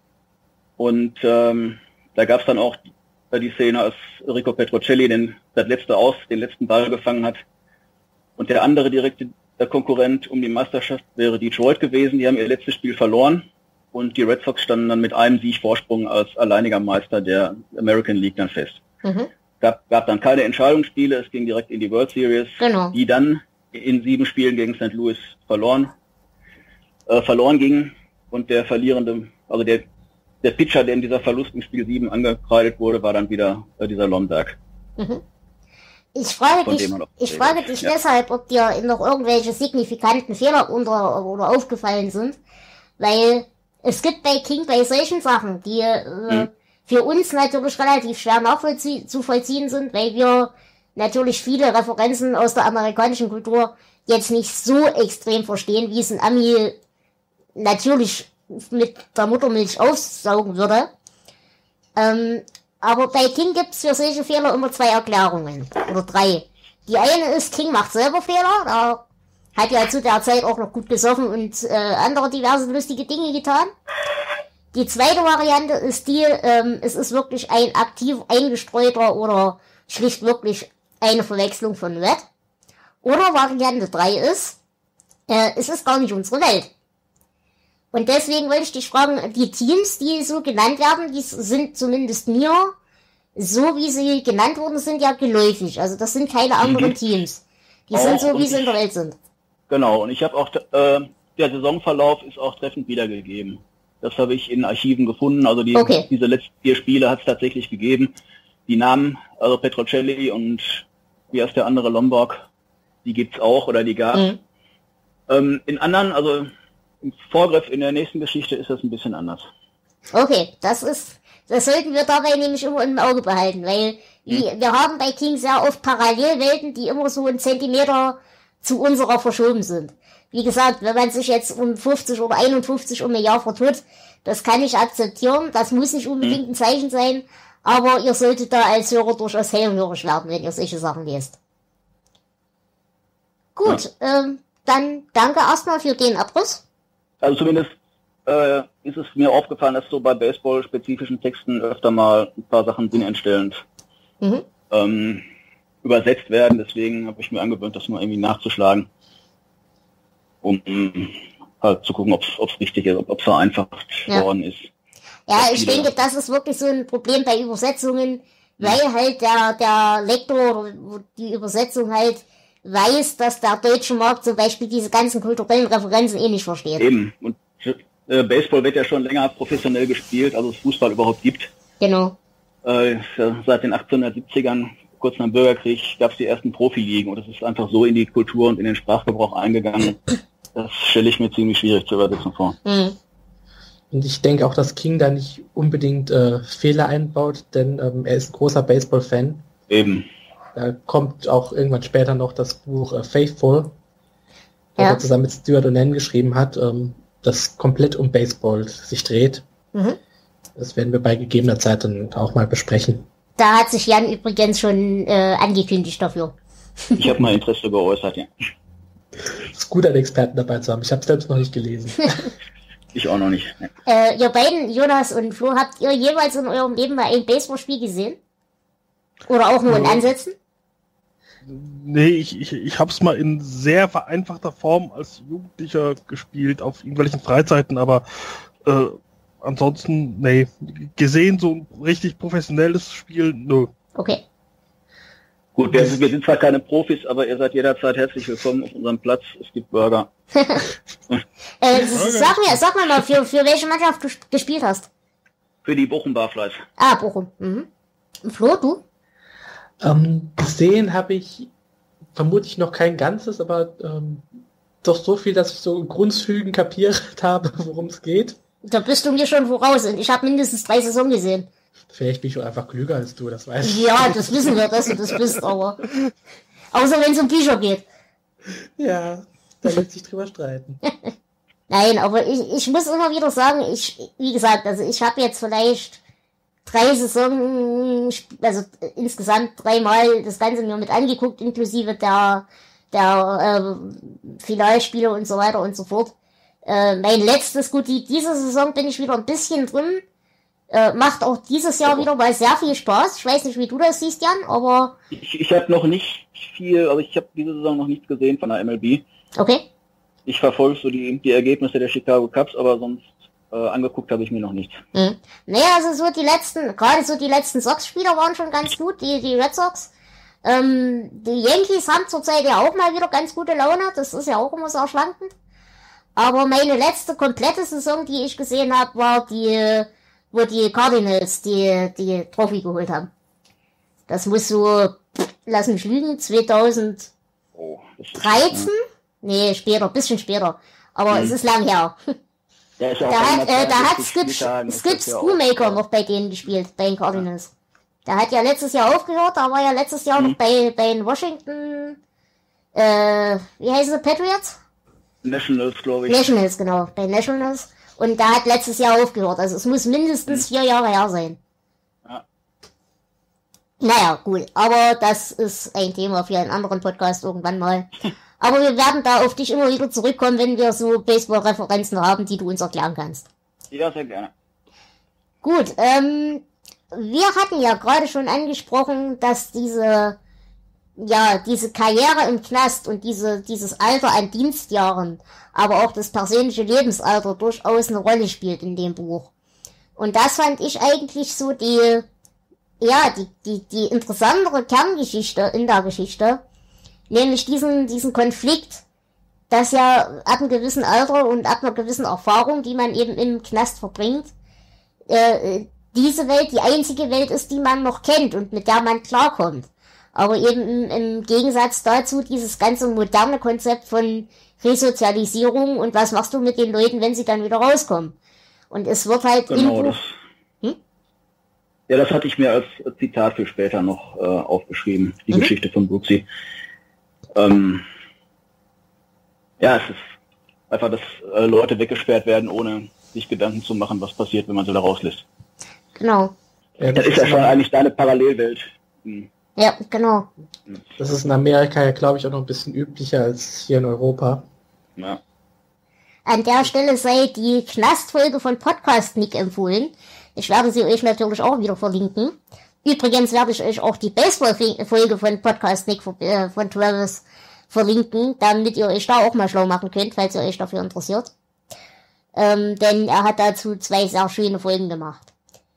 Und ähm, da gab es dann auch die Szene, als Rico Petrocelli den, das letzte aus, den letzten Ball gefangen hat. Und der andere direkte der Konkurrent um die Meisterschaft wäre Detroit gewesen. Die haben ihr letztes Spiel verloren und die Red Sox standen dann mit einem Sieg Vorsprung als alleiniger Meister der American League dann fest. Mhm. Gab, gab dann keine Entscheidungsspiele, es ging direkt in die World Series, genau. Die dann in sieben Spielen gegen Sankt Louis verloren, äh, verloren ging und der verlierende, also der, der Pitcher, der in dieser Verlust in Spiel sieben angekreidet wurde, war dann wieder äh, dieser Lomberg. Mhm. Ich frage dich, ich frage dich ja. deshalb, ob dir noch irgendwelche signifikanten Fehler unter oder aufgefallen sind, weil es gibt bei King bei solchen Sachen, die äh, hm. für uns natürlich relativ schwer nachzuvollziehen sind, weil wir natürlich viele Referenzen aus der amerikanischen Kultur jetzt nicht so extrem verstehen, wie es ein Ami natürlich mit der Muttermilch aufsaugen würde. Ähm, Aber bei King gibt's für solche Fehler immer zwei Erklärungen. Oder drei. Die eine ist, King macht selber Fehler. Er hat ja zu der Zeit auch noch gut gesoffen und äh, andere diverse lustige Dinge getan. Die zweite Variante ist die, ähm, es ist wirklich ein aktiv eingestreuter oder schlicht wirklich eine Verwechslung von Red. Oder Variante drei ist, äh, es ist gar nicht unsere Welt. Und deswegen wollte ich dich fragen, die Teams, die so genannt werden, die sind zumindest mir, so wie sie genannt worden sind, ja geläufig. Also das sind keine anderen mhm. Teams. Die auch sind so, wie sie in der Welt sind. Genau, und ich habe auch, äh, der Saisonverlauf ist auch treffend wiedergegeben. Das habe ich in Archiven gefunden. Also die, okay. diese letzten vier Spiele hat es tatsächlich gegeben. Die Namen, also Petrocelli und wie heißt der andere, Lombok, die gibt's auch oder die gab's. Mhm. Ähm, in anderen, also im Vorgriff in der nächsten Geschichte ist das ein bisschen anders. Okay, das ist, das sollten wir dabei nämlich immer im Auge behalten, weil wie, hm. wir haben bei King sehr oft Parallelwelten, die immer so einen Zentimeter zu unserer verschoben sind. Wie gesagt, wenn man sich jetzt um fünfzig oder einundfünfzig um ein Jahr vertut, das kann ich akzeptieren, das muss nicht unbedingt hm. ein Zeichen sein, aber ihr solltet da als Hörer durchaus hellhörig werden, wenn ihr solche Sachen lest. Gut, ja. ähm, dann danke erstmal für den Abriss. Also zumindest äh, ist es mir aufgefallen, dass so bei Baseball-spezifischen Texten öfter mal ein paar Sachen sinnentstellend mhm. ähm, übersetzt werden. Deswegen habe ich mir angewöhnt, das mal irgendwie nachzuschlagen, um um halt zu gucken, ob es richtig ist, ob es vereinfacht ja. worden ist. Ja, ich denke, das ist wirklich so ein Problem bei Übersetzungen, weil halt der, der Lektor oder die Übersetzung halt weiß, dass der deutsche Markt zum Beispiel diese ganzen kulturellen Referenzen eh nicht versteht. Eben. Und äh, Baseball wird ja schon länger professionell gespielt, also es Fußball überhaupt gibt. Genau. Äh, seit den achtzehnhundertsiebzigern, kurz nach dem Bürgerkrieg, gab es die ersten Profiligen und es ist einfach so in die Kultur und in den Sprachgebrauch eingegangen. Das stelle ich mir ziemlich schwierig zu übersetzen vor. Mhm. Und ich denke auch, dass King da nicht unbedingt äh, Fehler einbaut, denn ähm, er ist ein großer Baseball-Fan. Eben. Da kommt auch irgendwann später noch das Buch äh, Faithful, das ja. er zusammen mit Stuart O'Nan geschrieben hat, ähm, das komplett um Baseball sich dreht. Mhm. Das werden wir bei gegebener Zeit dann auch mal besprechen. Da hat sich Jan übrigens schon äh, angekündigt dafür. Ich habe mal Interesse geäußert, ja. Es ist gut, einen Experten dabei zu haben. Ich habe es selbst noch nicht gelesen. Ich auch noch nicht. Ja. Äh, ihr beiden, Jonas und Flo, habt ihr jeweils in eurem Leben mal ein Baseballspiel gesehen? Oder auch nur in Ansätzen? Nee, ich, ich, ich hab's mal in sehr vereinfachter Form als Jugendlicher gespielt, auf irgendwelchen Freizeiten, aber äh, ansonsten, nee, gesehen, so ein richtig professionelles Spiel, nö. Okay. Gut, wir, wir sind zwar keine Profis, aber ihr seid jederzeit herzlich willkommen auf unserem Platz. Es gibt Burger. äh, sag mir, sag mir mal, für, für welche Mannschaft du gespielt hast. Für die Bochum-Barflies. Ah, Bochum. Mhm. Flo, du? Ähm, gesehen habe ich vermutlich noch kein Ganzes, aber ähm, doch so viel, dass ich so in Grundzügen kapiert habe, worum es geht. Da bist du mir schon voraus und ich habe mindestens drei Saison gesehen. Vielleicht bin ich auch einfach klüger als du, das weißt du. Ja, das wissen wir, dass du das bist, aber... Außer wenn es um Bücher geht. Ja, da lässt sich drüber streiten. Nein, aber ich, ich muss immer wieder sagen, ich, wie gesagt, also ich habe jetzt vielleicht drei Saisons, also insgesamt dreimal das Ganze mir mit angeguckt, inklusive der, der äh, Finalspiele und so weiter und so fort. Äh, mein letztes, gut, die, diese Saison bin ich wieder ein bisschen drin. Äh, macht auch dieses Jahr wieder mal sehr viel Spaß. Ich weiß nicht, wie du das siehst, Jan, aber... Ich, ich habe noch nicht viel, also ich habe diese Saison noch nichts gesehen von der M L B. Okay. Ich verfolge so die, die Ergebnisse der Chicago Cubs, aber sonst äh, angeguckt habe ich mir noch nichts. Mhm. Naja, also so die letzten, gerade so die letzten Sox-Spieler waren schon ganz gut, die, die Red Sox. Ähm, die Yankees haben zurzeit ja auch mal wieder ganz gute Laune, das ist ja auch immer sehr schwankend. Aber meine letzte komplette Saison, die ich gesehen habe, war die, wo die Cardinals die, die Trophy geholt haben. Das muss so, lass mich lügen, zweitausenddreizehn? Oh, das ist, ja. Nee, später, bisschen später. Aber hm. es ist lang her. Ja, ist ja Da auch hat, äh, da hat Skip, Skip, Skip Schoolmaker noch bei denen gespielt, bei den Cardinals. Der hat ja letztes Jahr aufgehört, da war ja letztes Jahr hm. noch bei, bei den Washington, äh, wie heißen sie, Patriots? Nationals, glaube ich. Nationals, genau, bei Nationals. Und der hat letztes Jahr aufgehört, also es muss mindestens hm. vier Jahre her sein. Ja. Naja, gut, aber das ist ein Thema für einen anderen Podcast irgendwann mal. Aber wir werden da auf dich immer wieder zurückkommen, wenn wir so Baseball-Referenzen haben, die du uns erklären kannst. Ja, sehr gerne. Gut, ähm, wir hatten ja gerade schon angesprochen, dass diese, ja, diese Karriere im Knast und diese, dieses Alter an Dienstjahren, aber auch das persönliche Lebensalter durchaus eine Rolle spielt in dem Buch. Und das fand ich eigentlich so die, ja, die, die, die interessantere Kerngeschichte in der Geschichte. Nämlich diesen, diesen Konflikt, dass ja ab einem gewissen Alter und ab einer gewissen Erfahrung, die man eben im Knast verbringt, äh, diese Welt die einzige Welt ist, die man noch kennt und mit der man klarkommt. Aber eben im, im Gegensatz dazu dieses ganze moderne Konzept von Resozialisierung und was machst du mit den Leuten, wenn sie dann wieder rauskommen. Und es wird halt genau, im Buch... Das, hm? Ja, das hatte ich mir als Zitat für später noch äh, aufgeschrieben, die mhm. Geschichte von Brooksy. Ähm, ja, es ist einfach, dass äh, Leute weggesperrt werden, ohne sich Gedanken zu machen, was passiert, wenn man sie da rauslässt. Genau. Ja, das, das ist ja schon eigentlich deine Parallelwelt. Hm. Ja, genau. Das ist in Amerika ja, glaube ich, auch noch ein bisschen üblicher als hier in Europa. Ja. An der Stelle sei die Knastfolge von Podcast Nick empfohlen. Ich werde sie euch natürlich auch wieder verlinken. Übrigens werde ich euch auch die Baseball-Folge von Podcast Nick von Travis verlinken, damit ihr euch da auch mal schlau machen könnt, falls ihr euch dafür interessiert. Ähm, denn er hat dazu zwei sehr schöne Folgen gemacht.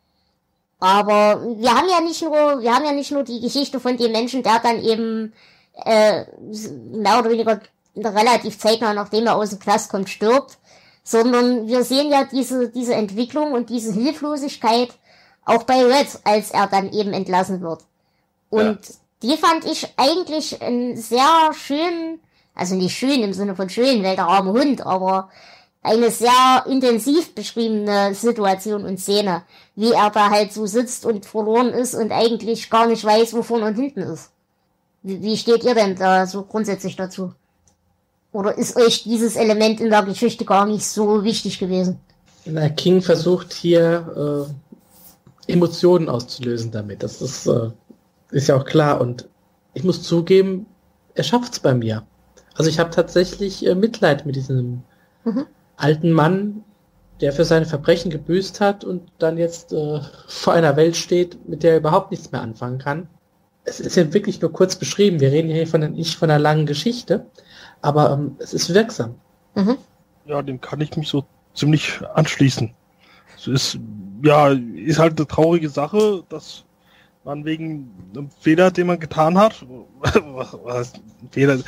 Aber wir haben ja nicht nur, wir haben ja nicht nur die Geschichte von dem Menschen, der dann eben äh, mehr oder weniger relativ zeitnah, nachdem er aus dem Knast kommt, stirbt, sondern wir sehen ja diese diese Entwicklung und diese Hilflosigkeit auch bei Red, als er dann eben entlassen wird. Und ja. die fand ich eigentlich einen sehr schönen, also nicht schön im Sinne von schön, weil der arme Hund, aber eine sehr intensiv beschriebene Situation und Szene, wie er da halt so sitzt und verloren ist und eigentlich gar nicht weiß, wo vorne und hinten ist. Wie, wie steht ihr denn da so grundsätzlich dazu? Oder ist euch dieses Element in der Geschichte gar nicht so wichtig gewesen? Na, King versucht hier äh, Emotionen auszulösen damit. Das ist, äh, ist ja auch klar. Und ich muss zugeben, er schafft's bei mir. Also ich habe tatsächlich äh, Mitleid mit diesem mhm. alten Mann, der für seine Verbrechen gebüßt hat und dann jetzt äh, vor einer Welt steht, mit der er überhaupt nichts mehr anfangen kann. Es ist ja wirklich nur kurz beschrieben. Wir reden hier von, nicht von einer langen Geschichte, aber ähm, es ist wirksam. Mhm. Ja, dem kann ich mich so ziemlich anschließen. Es ist, ja, ist halt eine traurige Sache, dass man wegen einem Fehler, den man getan hat, was, was heißt ein Fehler?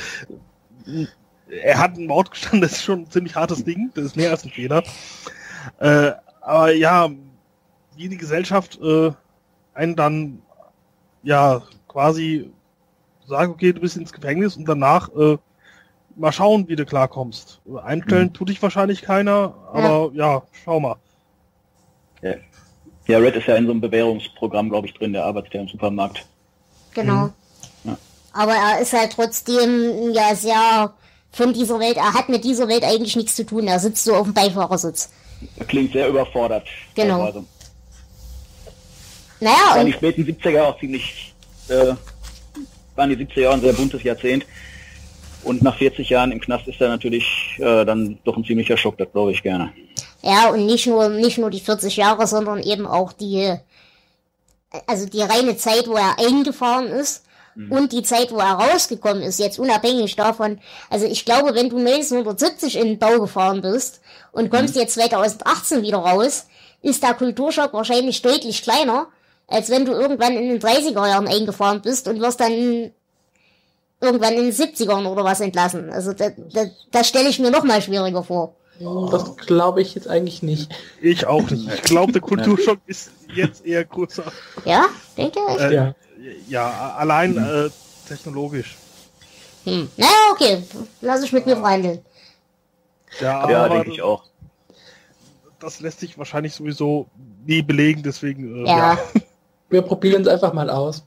Er hat einen Mord gestanden, das ist schon ein ziemlich hartes Ding, das ist mehr als ein Fehler. Äh, aber ja, wie die Gesellschaft äh, einen dann ja quasi sagt, okay, du bist ins Gefängnis und danach äh, mal schauen, wie du klarkommst. Einstellen mhm. tut dich wahrscheinlich keiner, aber ja, ja schau mal. Ja. ja, Red ist ja in so einem Bewährungsprogramm, glaube ich, drin, der arbeitet ja im Supermarkt. Genau. Mhm. Ja. Aber er ist halt trotzdem ja sehr von dieser Welt, er hat mit dieser Welt eigentlich nichts zu tun, er sitzt so auf dem Beifahrersitz. Er klingt sehr überfordert. Genau. Also. Naja, waren und die späten siebziger auch ziemlich, äh, waren die siebziger ein sehr buntes Jahrzehnt. Und nach vierzig Jahren im Knast ist er natürlich äh, dann doch ein ziemlicher Schock, das glaube ich gerne. Ja, und nicht nur, nicht nur die vierzig Jahre, sondern eben auch die, also die reine Zeit, wo er eingefahren ist mhm. und die Zeit, wo er rausgekommen ist, jetzt unabhängig davon. Also ich glaube, wenn du neunzehnhundertsiebzig in den Bau gefahren bist und kommst mhm. jetzt zweitausendachtzehn wieder raus, ist der Kulturschock wahrscheinlich deutlich kleiner, als wenn du irgendwann in den dreißiger Jahren eingefahren bist und wirst dann irgendwann in den siebzigern oder was entlassen. Also da, da, das stelle ich mir noch mal schwieriger vor. Das glaube ich jetzt eigentlich nicht. Ich auch nicht. Ich glaube, der Kulturschock ist jetzt eher größer. Ja, denke ich. Äh, ja. ja, allein äh, technologisch. Hm. Naja, okay. Lass ich mit mir verhandeln. Ja, ja aber denke ich auch. Das lässt sich wahrscheinlich sowieso nie belegen, deswegen, äh, Ja. ja. Wir probieren es einfach mal aus.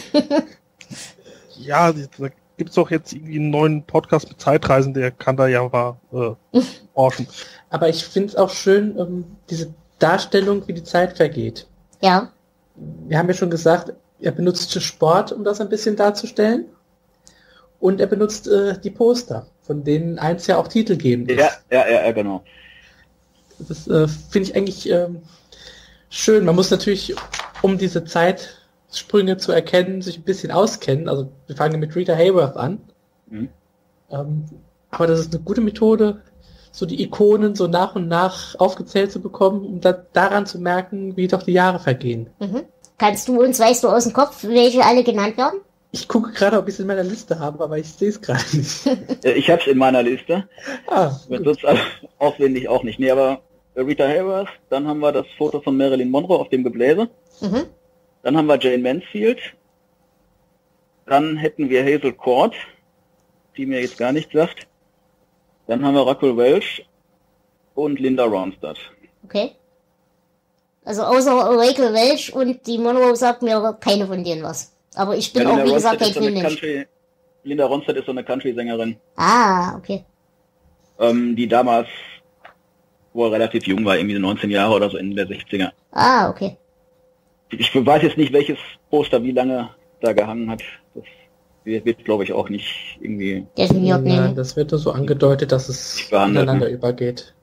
Ja, da gibt's doch jetzt irgendwie einen neuen Podcast mit Zeitreisen, der kann da ja mal äh, forschen. Aber ich finde es auch schön, ähm, diese Darstellung, wie die Zeit vergeht. Ja. Wir haben ja schon gesagt, er benutzt Sport, um das ein bisschen darzustellen. Und er benutzt äh, die Poster, von denen eins ja auch Titel geben ist. Ja, ja, ja, ja genau. Das äh, finde ich eigentlich ähm, schön. Man muss natürlich, um diese Zeitsprünge zu erkennen, sich ein bisschen auskennen. Also wir fangen mit Rita Hayworth an. Mhm. Ähm, aber das ist eine gute Methode, so die Ikonen so nach und nach aufgezählt zu bekommen, um da, daran zu merken, wie doch die Jahre vergehen. Mhm. Kannst du uns, weißt du aus dem Kopf, welche alle genannt werden? Ich gucke gerade, ob ich es in meiner Liste habe, aber ich sehe es gerade nicht. Ich habe es in meiner Liste. Ah, Sonst auswendig auch nicht. Nee, aber Rita Hayworth, dann haben wir das Foto von Marilyn Monroe auf dem Gebläse. Mhm. Dann haben wir Jane Mansfield. Dann hätten wir Hazel Court, die mir jetzt gar nichts sagt. Dann haben wir Raquel Welch und Linda Ronstadt. Okay. Also außer Raquel Welch und die Monroe sagt mir keine von denen was. Aber ich bin ja, auch, Linda wie gesagt, kein Ronstadt ist so eine Filmmensch. Country, Linda Ronstadt ist so eine Country-Sängerin, Ah, okay. ähm, die damals wohl relativ jung war, irgendwie neunzehn Jahre oder so, Ende der sechziger. Ah, okay. Ich weiß jetzt nicht, welches Poster wie lange da gehangen hat. Das wird, wird glaube ich, auch nicht irgendwie Definiert, Nein, nee. das wird nur so angedeutet, dass es behandelt, ineinander ne? übergeht.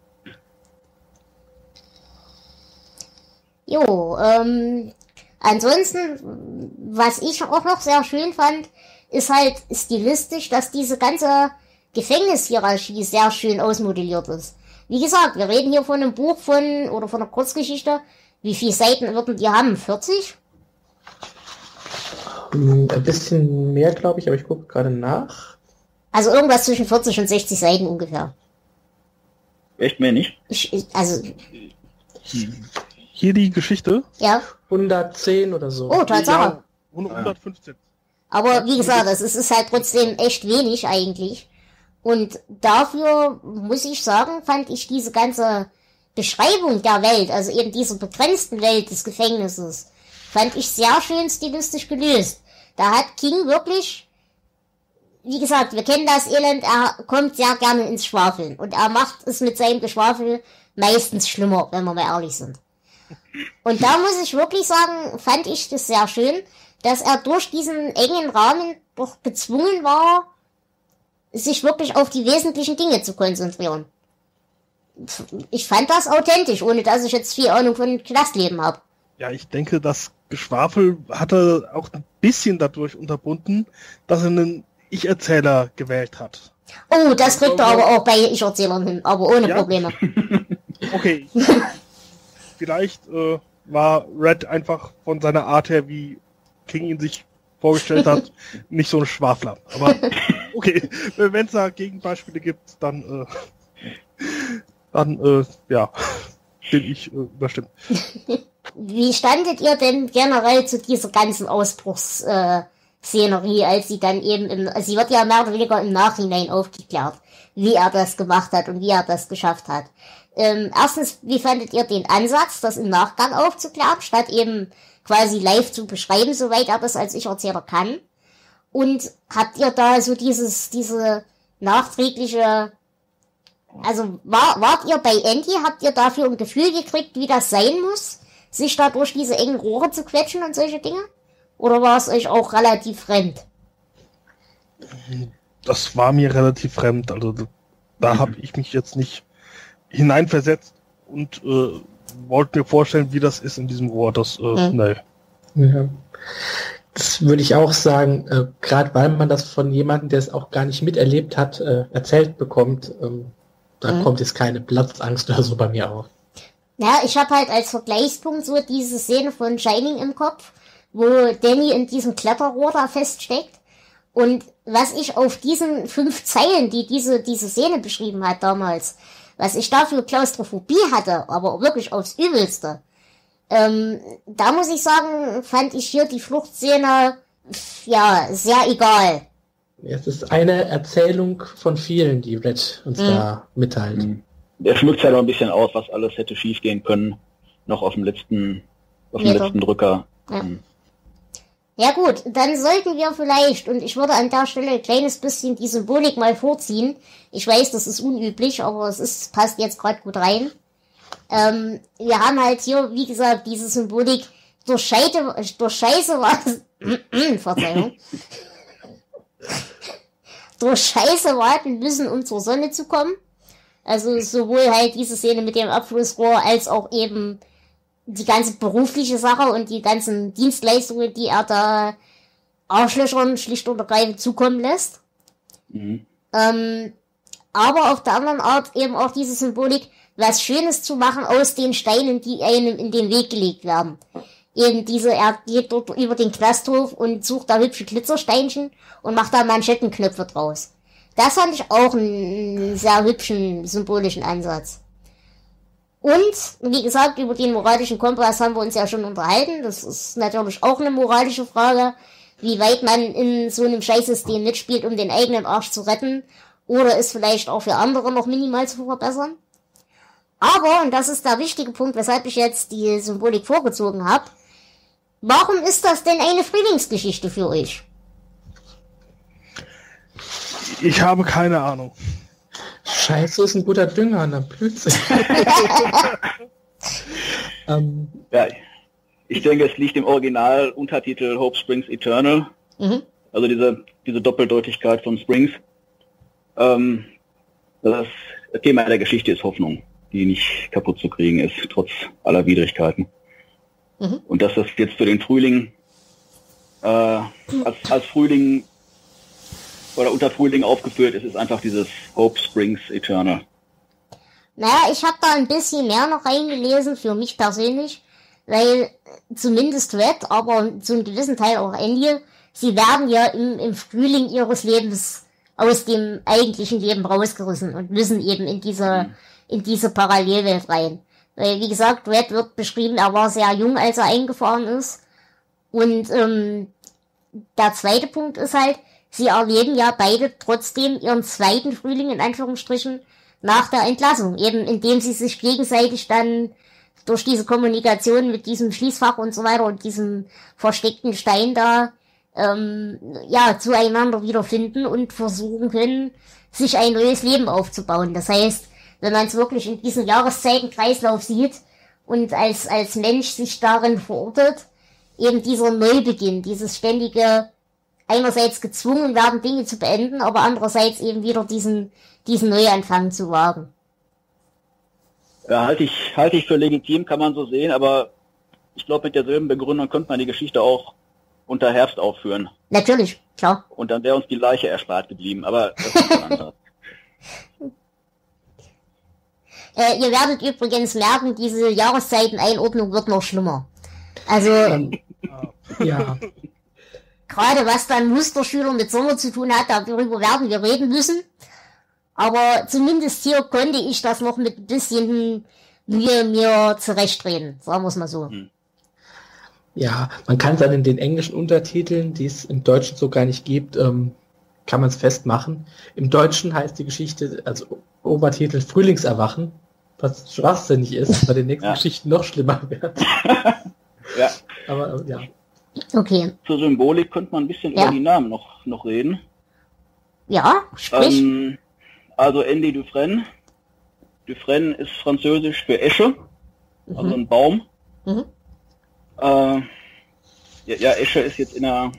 Jo, ähm, ansonsten, was ich auch noch sehr schön fand, ist halt stilistisch, dass diese ganze Gefängnishierarchie sehr schön ausmodelliert ist. Wie gesagt, wir reden hier von einem Buch von, oder von einer Kurzgeschichte. Wie viele Seiten würden die haben? vierzig? Hm, Ein bisschen mehr, glaube ich, aber ich gucke gerade nach. Also irgendwas zwischen vierzig und sechzig Seiten ungefähr. echt mehr nicht. Ich, ich, also, Hier die Geschichte. ja. hundertzehn oder so. Oh, Tatsache. Ja, hundertfünfzehn. Aber wie gesagt, das ist, ist halt trotzdem echt wenig eigentlich. Und dafür, muss ich sagen, fand ich diese ganze Beschreibung der Welt, also eben dieser begrenzten Welt des Gefängnisses, fand ich sehr schön stilistisch gelöst. Da hat King wirklich, wie gesagt, wir kennen das Elend, er kommt sehr gerne ins Schwafeln. Und er macht es mit seinem Geschwafel meistens schlimmer, wenn wir mal ehrlich sind. Und da muss ich wirklich sagen, fand ich das sehr schön, dass er durch diesen engen Rahmen doch gezwungen war, sich wirklich auf die wesentlichen Dinge zu konzentrieren. Ich fand das authentisch, ohne dass ich jetzt viel Ahnung von Knastleben habe. Ja, ich denke, das Geschwafel hatte auch ein bisschen dadurch unterbunden, dass er einen Ich-Erzähler gewählt hat. Oh, das kriegt er aber auch bei Ich-Erzählern hin, aber ohne Ja? Probleme. Okay. Vielleicht äh, war Red einfach von seiner Art her, wie King ihn sich vorgestellt hat, nicht so ein Schwafler. Aber okay, wenn es da Gegenbeispiele gibt, dann, äh, dann äh, ja, bin ich äh, überstimmt. wie standet ihr denn generell zu dieser ganzen Ausbruchsszenerie, äh, als sie dann eben, im, also sie wird ja mehr oder weniger im Nachhinein aufgeklärt, wie er das gemacht hat und wie er das geschafft hat. Ähm, erstens, wie fandet ihr den Ansatz, das im Nachgang aufzuklären, statt eben quasi live zu beschreiben, soweit er das als Ich-Erzähler kann? Und habt ihr da so dieses, diese nachträgliche, also war, wart ihr bei Andy, habt ihr dafür ein Gefühl gekriegt, wie das sein muss, sich da durch diese engen Rohre zu quetschen und solche Dinge? Oder war es euch auch relativ fremd? Das war mir relativ fremd, also da habe ich mich jetzt nicht hineinversetzt und äh, wollte mir vorstellen, wie das ist in diesem Rohr. Das, äh, mhm. nee. Ja. Das würde ich auch sagen, äh, gerade weil man das von jemandem, der es auch gar nicht miterlebt hat, äh, erzählt bekommt, ähm, da mhm. kommt jetzt keine Platzangst oder so bei mir auf. Ja, ich habe halt als Vergleichspunkt so diese Szene von Shining im Kopf, wo Danny in diesem Kletterrohr da feststeckt. Und was ich auf diesen fünf Zeilen, die diese, diese Szene beschrieben hat damals, was ich dafür Klaustrophobie hatte, aber wirklich aufs Übelste, ähm, da muss ich sagen, fand ich hier die Fluchtszene, ja, sehr egal. Es ist eine Erzählung von vielen, die Red uns mhm. da mitteilt. Mhm. Der schmückt ja noch ein bisschen aus, was alles hätte schief gehen können, noch auf dem letzten, auf dem letzten Drücker. Ja. Mhm. Ja gut, dann sollten wir vielleicht, und ich würde an der Stelle ein kleines bisschen die Symbolik mal vorziehen. Ich weiß, das ist unüblich, aber es ist, passt jetzt gerade gut rein. Ähm, wir haben halt hier, wie gesagt, diese Symbolik durch Scheite, durch Scheiße was, Verzeihung. durch Scheiße warten müssen, um zur Sonne zu kommen. Also sowohl halt diese Szene mit dem Abflussrohr, als auch eben die ganze berufliche Sache und die ganzen Dienstleistungen, die er da Arschlöchern schlicht und ergreifend zukommen lässt. Mhm. Ähm, aber auf der anderen Art eben auch diese Symbolik, was Schönes zu machen aus den Steinen, die einem in den Weg gelegt werden. Eben diese, er geht dort über den Knasthof und sucht da hübsche Glitzersteinchen und macht da Manschettenknöpfe draus. Das fand ich auch einen sehr hübschen symbolischen Ansatz. Und, wie gesagt, über den moralischen Kompass haben wir uns ja schon unterhalten. Das ist natürlich auch eine moralische Frage, wie weit man in so einem Scheißsystem mitspielt, um den eigenen Arsch zu retten, oder es vielleicht auch für andere noch minimal zu verbessern. Aber, und das ist der wichtige Punkt, weshalb ich jetzt die Symbolik vorgezogen habe, warum ist das denn eine Frühlingsgeschichte für euch? Ich habe keine Ahnung. Scheiße, ist ein guter Dünger, ne? Blödsinn. ähm, ja, ich denke, es liegt im Original-Untertitel Hope Springs Eternal. Mhm. Also diese, diese Doppeldeutigkeit von Springs. Ähm, das Thema der Geschichte ist Hoffnung, die nicht kaputt zu kriegen ist, trotz aller Widrigkeiten. Mhm. Und dass das jetzt für den Frühling, äh, als, als Frühling oder unter Frühling aufgeführt ist, ist einfach dieses Hope Springs Eternal. Naja, ich habe da ein bisschen mehr noch reingelesen, für mich persönlich, weil zumindest Red, aber zu einem gewissen Teil auch Andy, sie werden ja im, im Frühling ihres Lebens aus dem eigentlichen Leben rausgerissen und müssen eben in diese, mhm. in diese Parallelwelt rein. Weil, wie gesagt, Red wird beschrieben, er war sehr jung, als er eingefahren ist. Und ähm, der zweite Punkt ist halt, sie erleben ja beide trotzdem ihren zweiten Frühling, in Anführungsstrichen, nach der Entlassung. Eben indem sie sich gegenseitig dann durch diese Kommunikation mit diesem Schließfach und so weiter und diesem versteckten Stein da, ähm, ja, zueinander wiederfinden und versuchen können, sich ein neues Leben aufzubauen. Das heißt, wenn man es wirklich in diesem Jahreszeitenkreislauf sieht und als, als Mensch sich darin verortet, eben dieser Neubeginn, dieses ständige, einerseits gezwungen werden, Dinge zu beenden, aber andererseits eben wieder diesen, diesen Neuanfang zu wagen. Ja, halte ich, halte ich für legitim, kann man so sehen, aber ich glaube, mit derselben Begründung könnte man die Geschichte auch unter Herbst aufführen. Natürlich, klar. Und dann wäre uns die Leiche erspart geblieben, aber das ist ein anderes. äh, ihr werdet übrigens merken, diese Jahreszeiteneinordnung wird noch schlimmer. Also, ja. Gerade was dann Musterschüler mit Sommer zu tun hat, darüber werden wir reden müssen. Aber zumindest hier konnte ich das noch mit ein bisschen Mühe mir zurechtreden, sagen wir es mal so. Hm. Ja, man kann es dann in den englischen Untertiteln, die es im Deutschen so gar nicht gibt, ähm, kann man es festmachen. Im Deutschen heißt die Geschichte, also Obertitel Frühlingserwachen, was schwachsinnig ist, bei den nächsten ja. Geschichten noch schlimmer wird. Ja. Aber äh, ja. Okay. Zur Symbolik könnte man ein bisschen Ja. über die Namen noch, noch reden. Ja, sprich. Ähm, also Andy Dufresne. Dufresne ist französisch für Esche, also Mhm. ein Baum. Mhm. Äh, ja, ja, Esche ist jetzt in der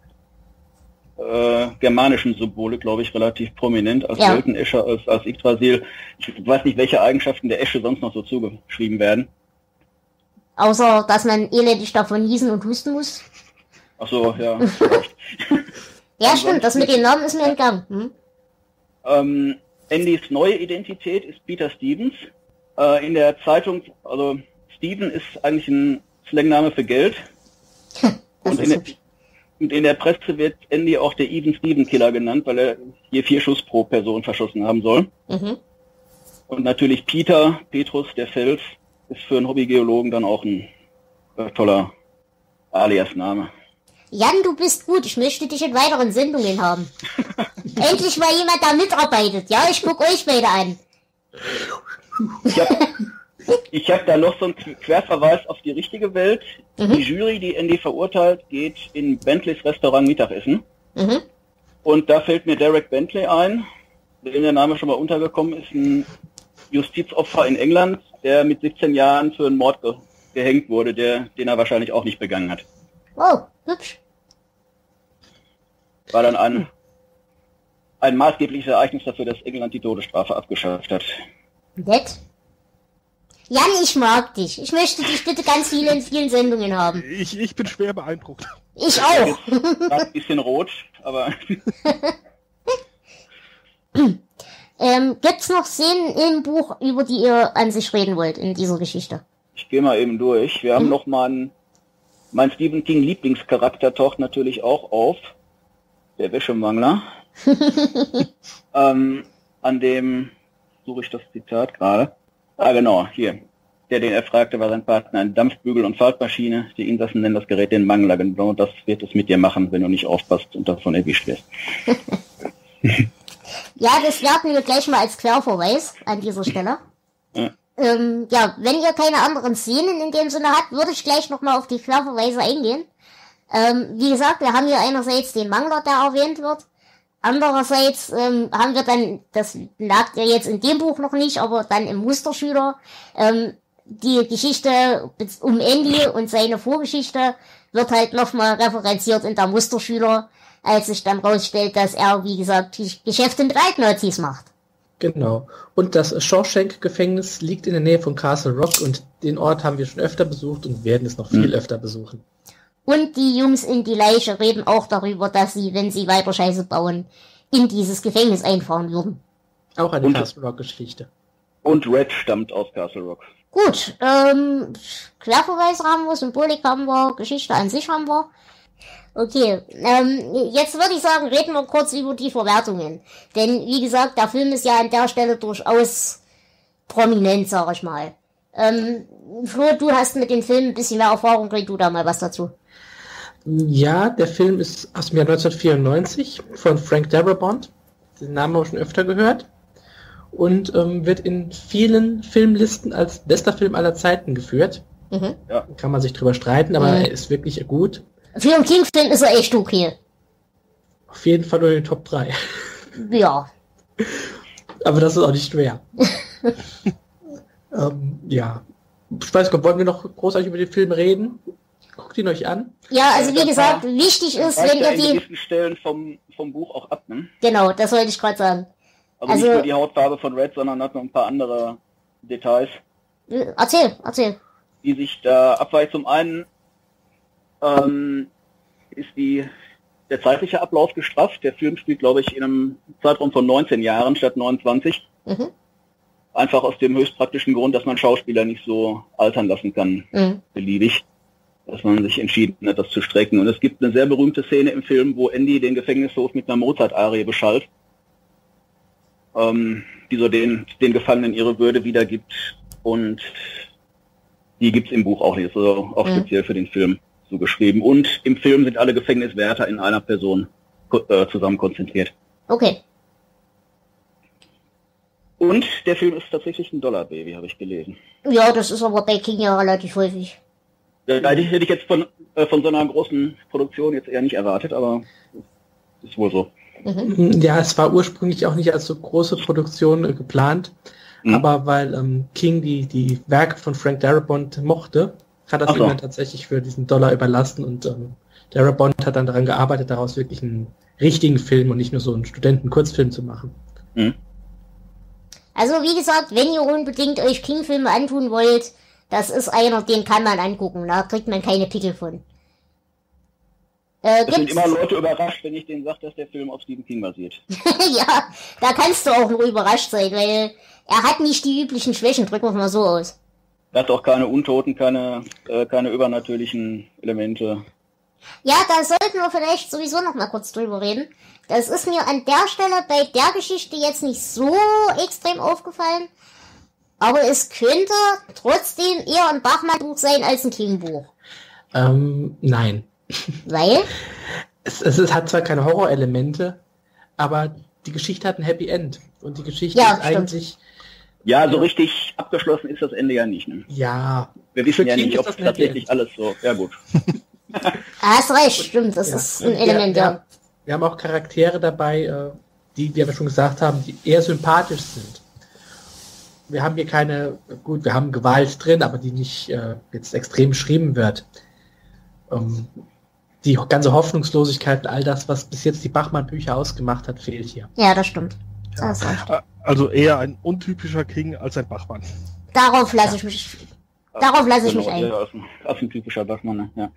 äh, germanischen Symbolik, glaube ich, relativ prominent als Ja. Weltenesche, als, als Yggdrasil. Ich weiß nicht, welche Eigenschaften der Esche sonst noch so zugeschrieben werden. Außer, dass man elendig davon niesen und husten muss. Ach so, ja. vielleicht. Ja, stimmt, das mit den Namen ist mir entgangen. Hm? Ähm, Andys neue Identität ist Peter Stevens. Äh, in der Zeitung, also Steven ist eigentlich ein Slangname für Geld. Das Und ist in, der, hübsch. und in der Presse wird Andy auch der Even Steven Killer genannt, weil er je vier Schuss pro Person verschossen haben soll. Mhm. Und natürlich Peter, Petrus, der Fels, ist für einen Hobbygeologen dann auch ein äh, toller Alias-Name. Jan, du bist gut. Ich möchte dich in weiteren Sendungen haben. Endlich mal jemand, da mitarbeitet. Ja, ich guck euch beide an. Ich habe ich hab da noch so einen Querverweis auf die richtige Welt. Mhm. Die Jury, die Andy verurteilt, geht in Bentleys Restaurant Mittagessen. Mhm. Und da fällt mir Derek Bentley ein, dem der Name schon mal untergekommen ist, ein Justizopfer in England, der mit siebzehn Jahren für einen Mord ge gehängt wurde, der, den er wahrscheinlich auch nicht begangen hat. Oh, hübsch. War dann ein, ein maßgebliches Ereignis dafür, dass England die Todesstrafe abgeschafft hat. Nett. Jan, ich mag dich. Ich möchte dich bitte ganz viele in vielen Sendungen haben. Ich, ich bin schwer beeindruckt. Ich auch. War ein bisschen rot, aber Ähm, gibt's noch Szenen im Buch, über die ihr an sich reden wollt in dieser Geschichte? ich gehe mal eben durch. Wir haben noch mal einen, mein Stephen King Lieblingscharakter taucht natürlich auch auf, der Wäschemangler. ähm, an dem suche ich das Zitat gerade. Ah genau, hier. Der, den er fragte, war sein Partner eine Dampfbügel- und Faltmaschine. Die Insassen nennen das Gerät den Mangler. Genau das wird es mit dir machen, wenn du nicht aufpasst und davon erwischt wirst. Ja, das werten wir gleich mal als Querverweis an dieser Stelle. Ja. Ähm, ja, wenn ihr keine anderen Szenen in dem Sinne habt, würde ich gleich nochmal auf die Querverweise eingehen. Ähm, wie gesagt, wir haben hier einerseits den Mangler, der erwähnt wird. Andererseits ähm, haben wir dann, das lag ja jetzt in dem Buch noch nicht, aber dann im Musterschüler, ähm, die Geschichte um Andy und seine Vorgeschichte wird halt nochmal referenziert in der Musterschüler, als sich dann rausstellt, dass er, wie gesagt, Geschäfte mit Altnazis macht. Genau. Und das Shawshank-Gefängnis liegt in der Nähe von Castle Rock und den Ort haben wir schon öfter besucht und werden es noch viel Mhm. öfter besuchen. Und die Jungs in die Leiche reden auch darüber, dass sie, wenn sie weiter Scheiße bauen, in dieses Gefängnis einfahren würden. Auch eine Und- Castle Rock-Geschichte. Und Red stammt aus Castle Rock. Gut, ähm, Querverweis haben wir, Symbolik haben wir, Geschichte an sich haben wir. Okay, ähm, jetzt würde ich sagen, reden wir kurz über die Verwertungen. Denn, wie gesagt, der Film ist ja an der Stelle durchaus prominent, sag ich mal. Ähm, Flo, du hast mit dem Film ein bisschen mehr Erfahrung, krieg du da mal was dazu. Ja, der Film ist aus dem Jahr neunzehnhundertvierundneunzig von Frank Darabont. Den Namen haben wir schon öfter gehört. Und ähm, wird in vielen Filmlisten als bester Film aller Zeiten geführt. Mhm. Kann man sich drüber streiten, aber Mhm. er ist wirklich gut. Für einen King-Film ist er echt okay. Auf jeden Fall unter den Top drei. Ja. Aber das ist auch nicht schwer. ähm, ja. Ich weiß nicht, wollen wir noch großartig über den Film reden? Guckt ihn euch an. Ja, also Ja, wie das gesagt, war- wichtig ist, Weicht wenn ja ihr in die... gewissen Stellen vom, vom Buch auch ab, ne? Genau, das wollte ich gerade sagen. Also, Also- nicht nur die Hautfarbe von Red, sondern hat noch ein paar andere Details, Äh, Erzähl, erzähl. die sich da abweichen. Zum einen ähm, ist die, der zeitliche Ablauf gestrafft. Der Film spielt, glaube ich, in einem Zeitraum von neunzehn Jahren statt neunundzwanzig. Mhm. Einfach aus dem höchst praktischen Grund, dass man Schauspieler nicht so altern lassen kann, Mhm. beliebig. Dass man sich entschieden hat, das zu strecken. Und es gibt eine sehr berühmte Szene im Film, wo Andy den Gefängnishof mit einer Mozart-Arie beschallt, ähm, die so den, den Gefangenen ihre Würde wiedergibt. Und die gibt's im Buch auch nicht, also auch Mhm. speziell für den Film. zugeschrieben. Und im Film sind alle Gefängniswärter in einer Person äh, zusammen konzentriert. Okay. Und der Film ist tatsächlich ein Dollar-Baby, habe ich gelesen. Ja, das ist aber bei King ja relativ häufig. Da hätte ich jetzt von, äh, von so einer großen Produktion jetzt eher nicht erwartet, aber ist wohl so. Mhm. Ja, es war ursprünglich auch nicht als so große Produktion äh, geplant, mhm. aber weil ähm, King die, die Werke von Frank Darabont mochte, hat das ihm dann tatsächlich für diesen Dollar überlassen und ähm, Darabont hat dann daran gearbeitet, daraus wirklich einen richtigen Film und nicht nur so einen Studenten-Kurzfilm zu machen. Mhm. Also wie gesagt, wenn ihr unbedingt euch King-Filme antun wollt, das ist einer, den kann man angucken, da kriegt man keine Pickel von. Äh, das sind immer Leute überrascht, wenn ich denen sage, dass der Film auf Stephen King basiert. Ja, da kannst du auch nur überrascht sein, weil er hat nicht die üblichen Schwächen, drücken wir es mal so aus. Er hat auch keine Untoten, keine, äh, keine übernatürlichen Elemente. Ja, da sollten wir vielleicht sowieso noch mal kurz drüber reden. Das ist mir an der Stelle bei der Geschichte jetzt nicht so extrem aufgefallen, aber es könnte trotzdem eher ein Bachmann-Buch sein als ein King-Buch. Ähm, nein. Weil? Es, es, es hat zwar keine Horrorelemente, aber die Geschichte hat ein Happy End. Und die Geschichte ja, ist stimmt. eigentlich... Ja, so richtig abgeschlossen ist das Ende ja nicht. Ne? Ja. Wir wissen ja nicht, ob tatsächlich End. alles so... Ja gut. Hast recht, stimmt, das ja. ist ein Element, wir, ja. Wir, wir haben auch Charaktere dabei, die, wie wir schon gesagt haben, die eher sympathisch sind. Wir haben hier keine, gut, wir haben Gewalt drin, aber die nicht äh, jetzt extrem beschrieben wird. Ähm, die ganze Hoffnungslosigkeit und all das, was bis jetzt die Bachmann-Bücher ausgemacht hat, fehlt hier. Ja, das stimmt. Ja. Das also eher ein untypischer King als ein Bachmann. Darauf lasse ich mich, darauf lasse ich genau, mich ein. Ja, als ein, als ein typischer Bachmann, ne? Ja.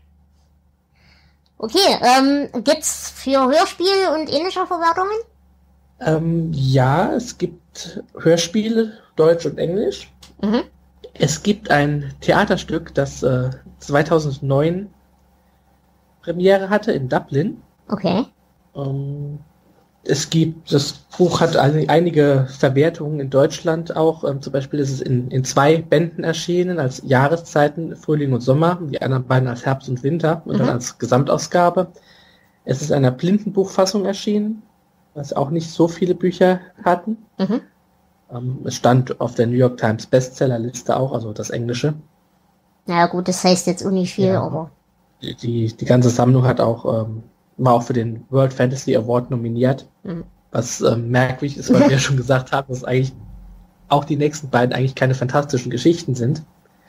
Okay, ähm, gibt's für Hörspiel und ähnliche Verwertungen? Ähm, ja, es gibt Hörspiele, Deutsch und Englisch. Mhm. Es gibt ein Theaterstück, das äh, zweitausendneun Premiere hatte in Dublin. Okay. Ähm, es gibt, das Buch hat ein, einige Verwertungen in Deutschland auch. Ähm, zum Beispiel ist es in, in zwei Bänden erschienen, als Jahreszeiten, Frühling und Sommer, die anderen beiden als Herbst und Winter und mhm. dann als Gesamtausgabe. Es ist in einer Blindenbuchfassung erschienen, was auch nicht so viele Bücher hatten. Mhm. Ähm, es stand auf der New York Times Bestsellerliste auch, also das Englische. Na gut, das heißt jetzt auch nicht viel, Ja. aber... Die, die, die ganze Sammlung hat auch, ähm, war auch für den World Fantasy Award nominiert, Mhm. was ähm, merkwürdig ist, weil wir ja schon gesagt haben, dass eigentlich auch die nächsten beiden eigentlich keine fantastischen Geschichten sind.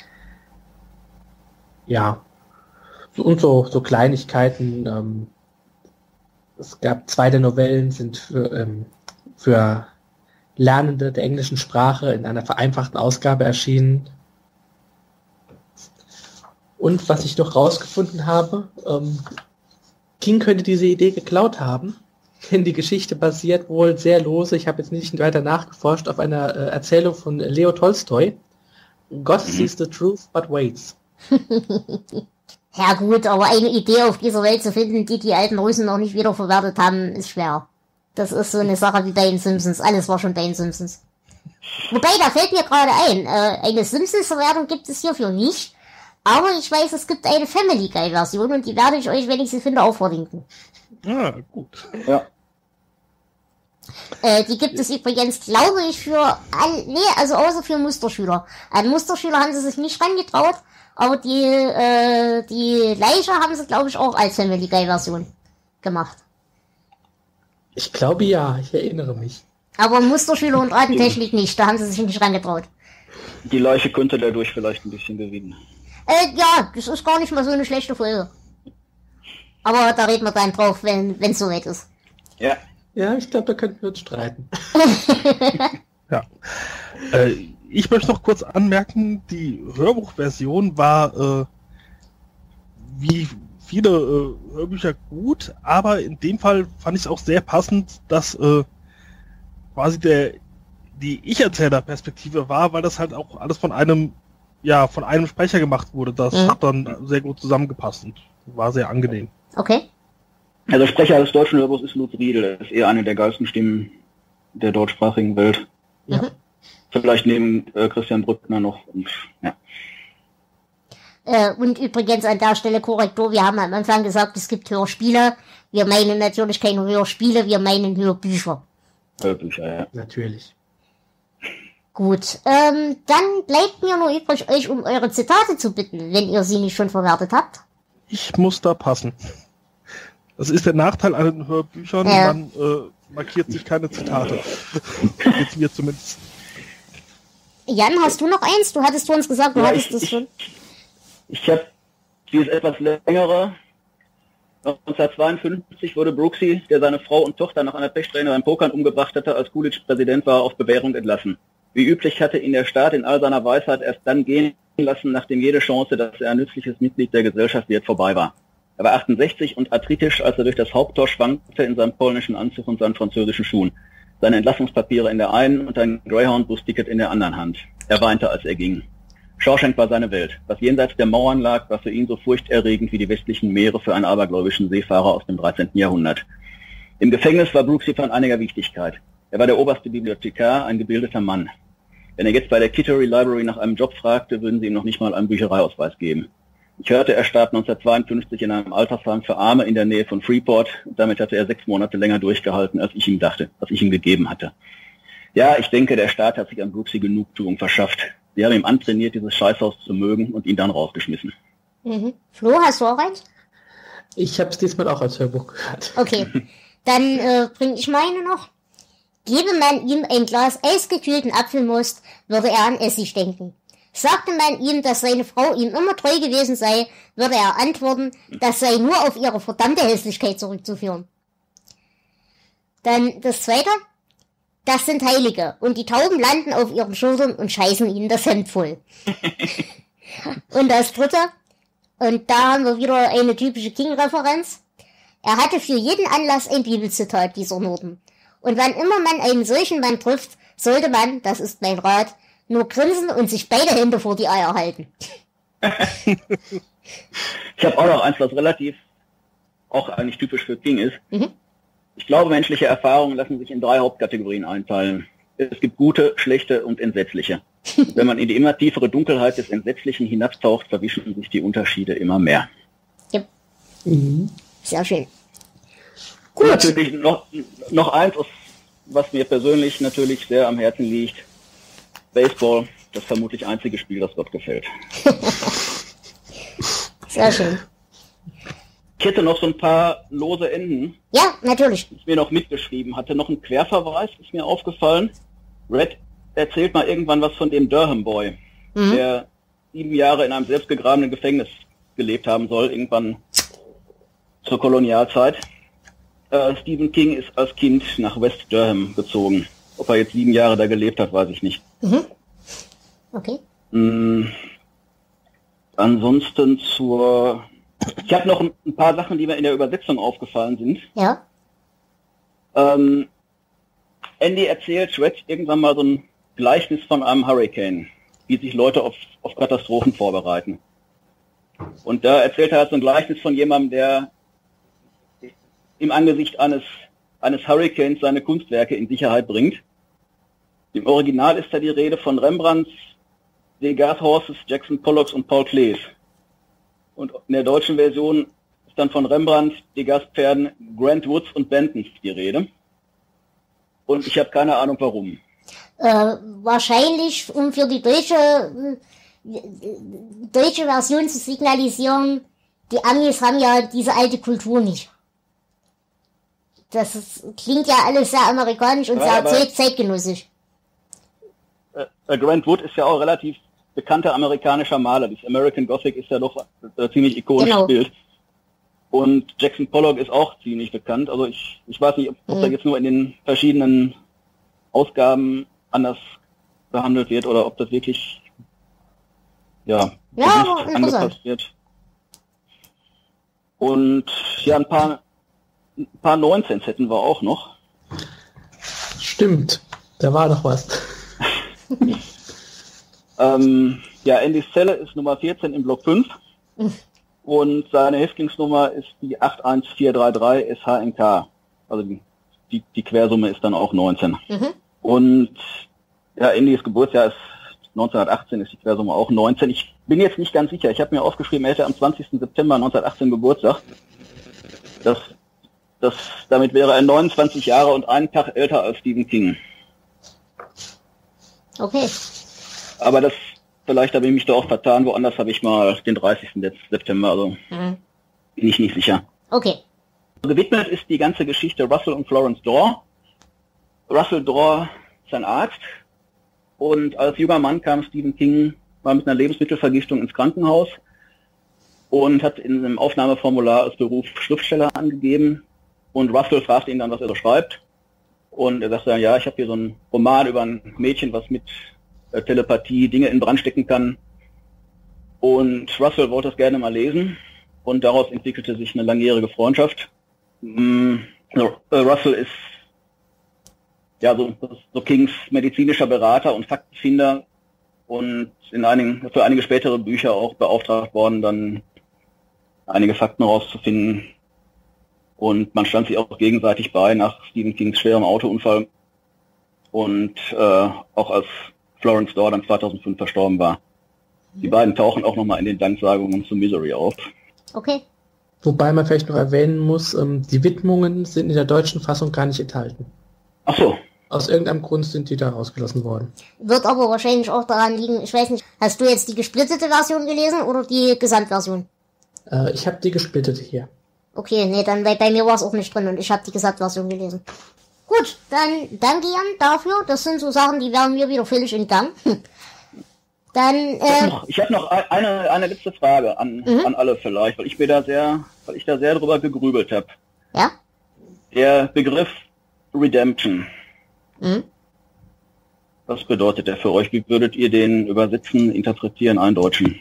Ja. Und so, so Kleinigkeiten, ähm, es gab zwei der Novellen, sind für, ähm, für Lernende der englischen Sprache in einer vereinfachten Ausgabe erschienen. Und was ich noch rausgefunden habe, ähm, King könnte diese Idee geklaut haben, denn die Geschichte basiert wohl sehr lose, ich habe jetzt nicht weiter nachgeforscht, auf einer äh, Erzählung von Leo Tolstoi. God sees the truth but waits. Ja gut, aber eine Idee auf dieser Welt zu finden, die die alten Russen noch nicht wiederverwertet haben, ist schwer. Das ist so eine Sache wie bei den Simpsons. Alles war schon bei den Simpsons. Wobei, da fällt mir gerade ein, äh, eine Simpsons-Verwertung gibt es hierfür nicht. Aber ich weiß, es gibt eine Family Guy-Version und die werde ich euch, wenn ich sie finde, auch verlinken. Ah, gut. Ja. Äh, die gibt es übrigens, glaube ich, für all, nee, also außer für Musterschüler. An Musterschüler haben sie sich nicht rangetraut, aber die, äh, die Leiche haben sie, glaube ich, auch als Family Guy-Version gemacht. Ich glaube ja, ich erinnere mich. Aber Musterschüler und Ratentechnik nicht, da haben sie sich nicht rangetraut. Die Leiche könnte dadurch vielleicht ein bisschen gewinnen. Äh, ja, das ist gar nicht mal so eine schlechte Folge. Aber da reden wir dann drauf, wenn es soweit ist. Ja. Ja, ich glaube, da könnten wir uns streiten. Ja. Äh, ich möchte noch kurz anmerken, die Hörbuchversion war äh, wie viele äh, Hörbücher gut, aber in dem Fall fand ich es auch sehr passend, dass äh, quasi der die Ich-Erzähler-Perspektive war, weil das halt auch alles von einem ja von einem Sprecher gemacht wurde. Das Mhm. hat dann sehr gut zusammengepasst und war sehr angenehm. Okay. Also Sprecher des deutschen Hörbuchs ist Lutz Riedel. Er ist eher eine der geilsten Stimmen der deutschsprachigen Welt. Ja. Mhm. Vielleicht neben äh, Christian Brückner noch. Und, ja. Äh, und übrigens an der Stelle Korrektur, wir haben am Anfang gesagt, es gibt Hörspiele. Wir meinen natürlich keine Hörspiele, wir meinen Hörbücher. Hörbücher, ja. Natürlich. Gut, ähm, dann bleibt mir nur übrig, euch um eure Zitate zu bitten, wenn ihr sie nicht schon verwertet habt. Ich muss da passen. Das ist der Nachteil an den Hörbüchern, Ja. man äh, markiert sich keine Zitate. Jetzt mir zumindest. Jan, hast du noch eins? Du hattest vor uns gesagt, du Ja, hattest ich- das ich- schon. Ich habe dieses etwas längere. neunzehnhundertzweiundfünfzig wurde Brooksy, der seine Frau und Tochter nach einer Pechsträhne beim Pokern umgebracht hatte, als Coolidge Präsident war, auf Bewährung entlassen. Wie üblich hatte ihn der Staat in all seiner Weisheit erst dann gehen lassen, nachdem jede Chance, dass er ein nützliches Mitglied der Gesellschaft wird, vorbei war. Er war achtundsechzig und arthritisch, als er durch das Haupttor schwankte in seinem polnischen Anzug und seinen französischen Schuhen. Seine Entlassungspapiere in der einen und ein Greyhound-Busticket in der anderen Hand. Er weinte, als er ging. Shawshank war seine Welt. Was jenseits der Mauern lag, war für ihn so furchterregend wie die westlichen Meere für einen abergläubischen Seefahrer aus dem dreizehnten Jahrhundert. Im Gefängnis war Brooksy von einiger Wichtigkeit. Er war der oberste Bibliothekar, ein gebildeter Mann. Wenn er jetzt bei der Kittery Library nach einem Job fragte, würden sie ihm noch nicht mal einen Büchereiausweis geben. Ich hörte, er starb neunzehnhundertzweiundfünfzig in einem Altersheim für Arme in der Nähe von Freeport. Und damit hatte er sechs Monate länger durchgehalten, als ich ihm dachte, was ich ihm gegeben hatte. Ja, ich denke, der Staat hat sich an Brooksy Genugtuung verschafft. Sie haben ihm antrainiert, dieses Scheißhaus zu mögen und ihn dann rausgeschmissen. Mhm. Flo, hast du auch eins? Ich habe es diesmal auch als Hörbuch gehört. Okay, dann äh, bringe ich meine noch. Gebe man ihm ein Glas eisgekühlten Apfelmus, würde er an Essig denken. Sagte man ihm, dass seine Frau ihm immer treu gewesen sei, würde er antworten, das sei nur auf ihre verdammte Hässlichkeit zurückzuführen. Dann das zweite. Das sind Heilige und die Tauben landen auf ihren Schultern und scheißen ihnen das Hemd voll. Und das dritte. Und da haben wir wieder eine typische King-Referenz. Er hatte für jeden Anlass ein Bibelzitat, dieser Norden. Und wann immer man einen solchen Mann trifft, sollte man, das ist mein Rat, nur grinsen und sich beide Hände vor die Eier halten. Ich habe auch noch eins, was relativ auch eigentlich typisch für King ist. Mhm. Ich glaube, menschliche Erfahrungen lassen sich in drei Hauptkategorien einteilen. Es gibt gute, schlechte und entsetzliche. Wenn man in die immer tiefere Dunkelheit des Entsetzlichen hinabtaucht, verwischen sich die Unterschiede immer mehr. Ja. Mhm. Sehr schön. Und Gut. natürlich noch, noch eins, was mir persönlich natürlich sehr am Herzen liegt. Baseball, das vermutlich einzige Spiel, das Gott gefällt. Sehr schön. Ich hätte noch so ein paar lose Enden, Ja, natürlich. die ich mir noch mitgeschrieben hatte. Noch ein Querverweis ist mir aufgefallen. Red erzählt mal irgendwann was von dem Durham Boy, Mhm. der sieben Jahre in einem selbstgegrabenen Gefängnis gelebt haben soll, irgendwann zur Kolonialzeit. Äh, Stephen King ist als Kind nach West Durham gezogen. Ob er jetzt sieben Jahre da gelebt hat, weiß ich nicht. Mhm. Okay. Mm, ansonsten zur... Ich habe noch ein, ein paar Sachen, die mir in der Übersetzung aufgefallen sind. Ja. Ähm, Andy erzählt Red irgendwann mal so ein Gleichnis von einem Hurricane, wie sich Leute auf, auf Katastrophen vorbereiten. Und da erzählt er halt so ein Gleichnis von jemandem, der im Angesicht eines, eines Hurricanes seine Kunstwerke in Sicherheit bringt. Im Original ist da die Rede von Rembrandts, Degas Horses, Jackson Pollocks und Paul Klees. Und in der deutschen Version ist dann von Rembrandt, Degas Pferden, Grant Woods und Bentons die Rede. Und ich habe keine Ahnung warum. Äh, wahrscheinlich, um für die deutsche, äh, deutsche Version zu signalisieren, die Amis haben ja diese alte Kultur nicht. Das ist, klingt ja alles sehr amerikanisch und Ja, sehr aber- zeit, zeitgenössisch. Äh, Grant Wood ist ja auch relativ bekannter amerikanischer Maler. Das American Gothic ist ja doch äh, ziemlich ikonisches Genau. Bild. Und Jackson Pollock ist auch ziemlich bekannt. Also ich, ich weiß nicht, ob, ob Mhm. da jetzt nur in den verschiedenen Ausgaben anders behandelt wird oder ob das wirklich ja, Ja, bewusst aber interessant. angepasst wird. Und ja, ein paar ein paar neunzehns hätten wir auch noch. Stimmt, da war doch was. Ähm, ja, Andys Zelle ist Nummer vierzehn im Block fünf und seine Häftlingsnummer ist die acht eins vier drei drei S H N K. Also die, die, die Quersumme ist dann auch neunzehn. Mhm. Und ja, Andys Geburtsjahr ist neunzehnhundertachtzehn ist die Quersumme auch neunzehn. Ich bin jetzt nicht ganz sicher. Ich habe mir aufgeschrieben, er hätte am zwanzigsten September neunzehnhundertachtzehn Geburtstag. Das, das, damit wäre er neunundzwanzig Jahre und einen Tag älter als Stephen King. Okay. Aber das, vielleicht habe ich mich da auch vertan. Woanders habe ich mal den dreißigsten September, also mhm. bin ich nicht sicher. Okay. Gewidmet ist die ganze Geschichte Russell und Florence Dorr. Russell Dorr ist ein Arzt und als junger Mann kam Stephen King mal mit einer Lebensmittelvergiftung ins Krankenhaus und hat in einem Aufnahmeformular als Beruf Schriftsteller angegeben und Russell fragt ihn dann, was er so schreibt und er sagt dann, ja, ich habe hier so einen Roman über ein Mädchen, was mit äh, Telepathie Dinge in Brand stecken kann und Russell wollte es gerne mal lesen und daraus entwickelte sich eine langjährige Freundschaft. Mm, Russell ist ja so, so Kings medizinischer Berater und Faktenfinder und in einigen, für einige spätere Bücher auch beauftragt worden, dann einige Fakten rauszufinden. Und man stand sich auch gegenseitig bei nach Stephen Kings schwerem Autounfall und äh, auch als Florence Dorr dann zweitausendfünf verstorben war. Die beiden tauchen auch nochmal in den Danksagungen zu Misery auf. Okay. Wobei man vielleicht noch erwähnen muss, ähm, die Widmungen sind in der deutschen Fassung gar nicht enthalten. Ach so. Aus irgendeinem Grund sind die da rausgelassen worden. Wird aber wahrscheinlich auch daran liegen, ich weiß nicht, hast du jetzt die gesplittete Version gelesen oder die Gesamtversion? Äh, ich habe die gesplittete hier. Okay, nee, dann bei, bei mir war es auch nicht drin und ich habe die Gesamtversion gelesen. Gut, dann danke Jan dafür. Das sind so Sachen, die wären mir wieder völlig entgangen. Dann, äh, ich habe noch, hab noch eine, eine letzte Frage an, mhm. an alle vielleicht, weil ich mir da sehr, weil ich da sehr drüber gegrübelt habe. Ja? Der Begriff Redemption. Mhm. Was bedeutet der für euch? Wie würdet ihr den übersetzen, interpretieren, eindeutschen?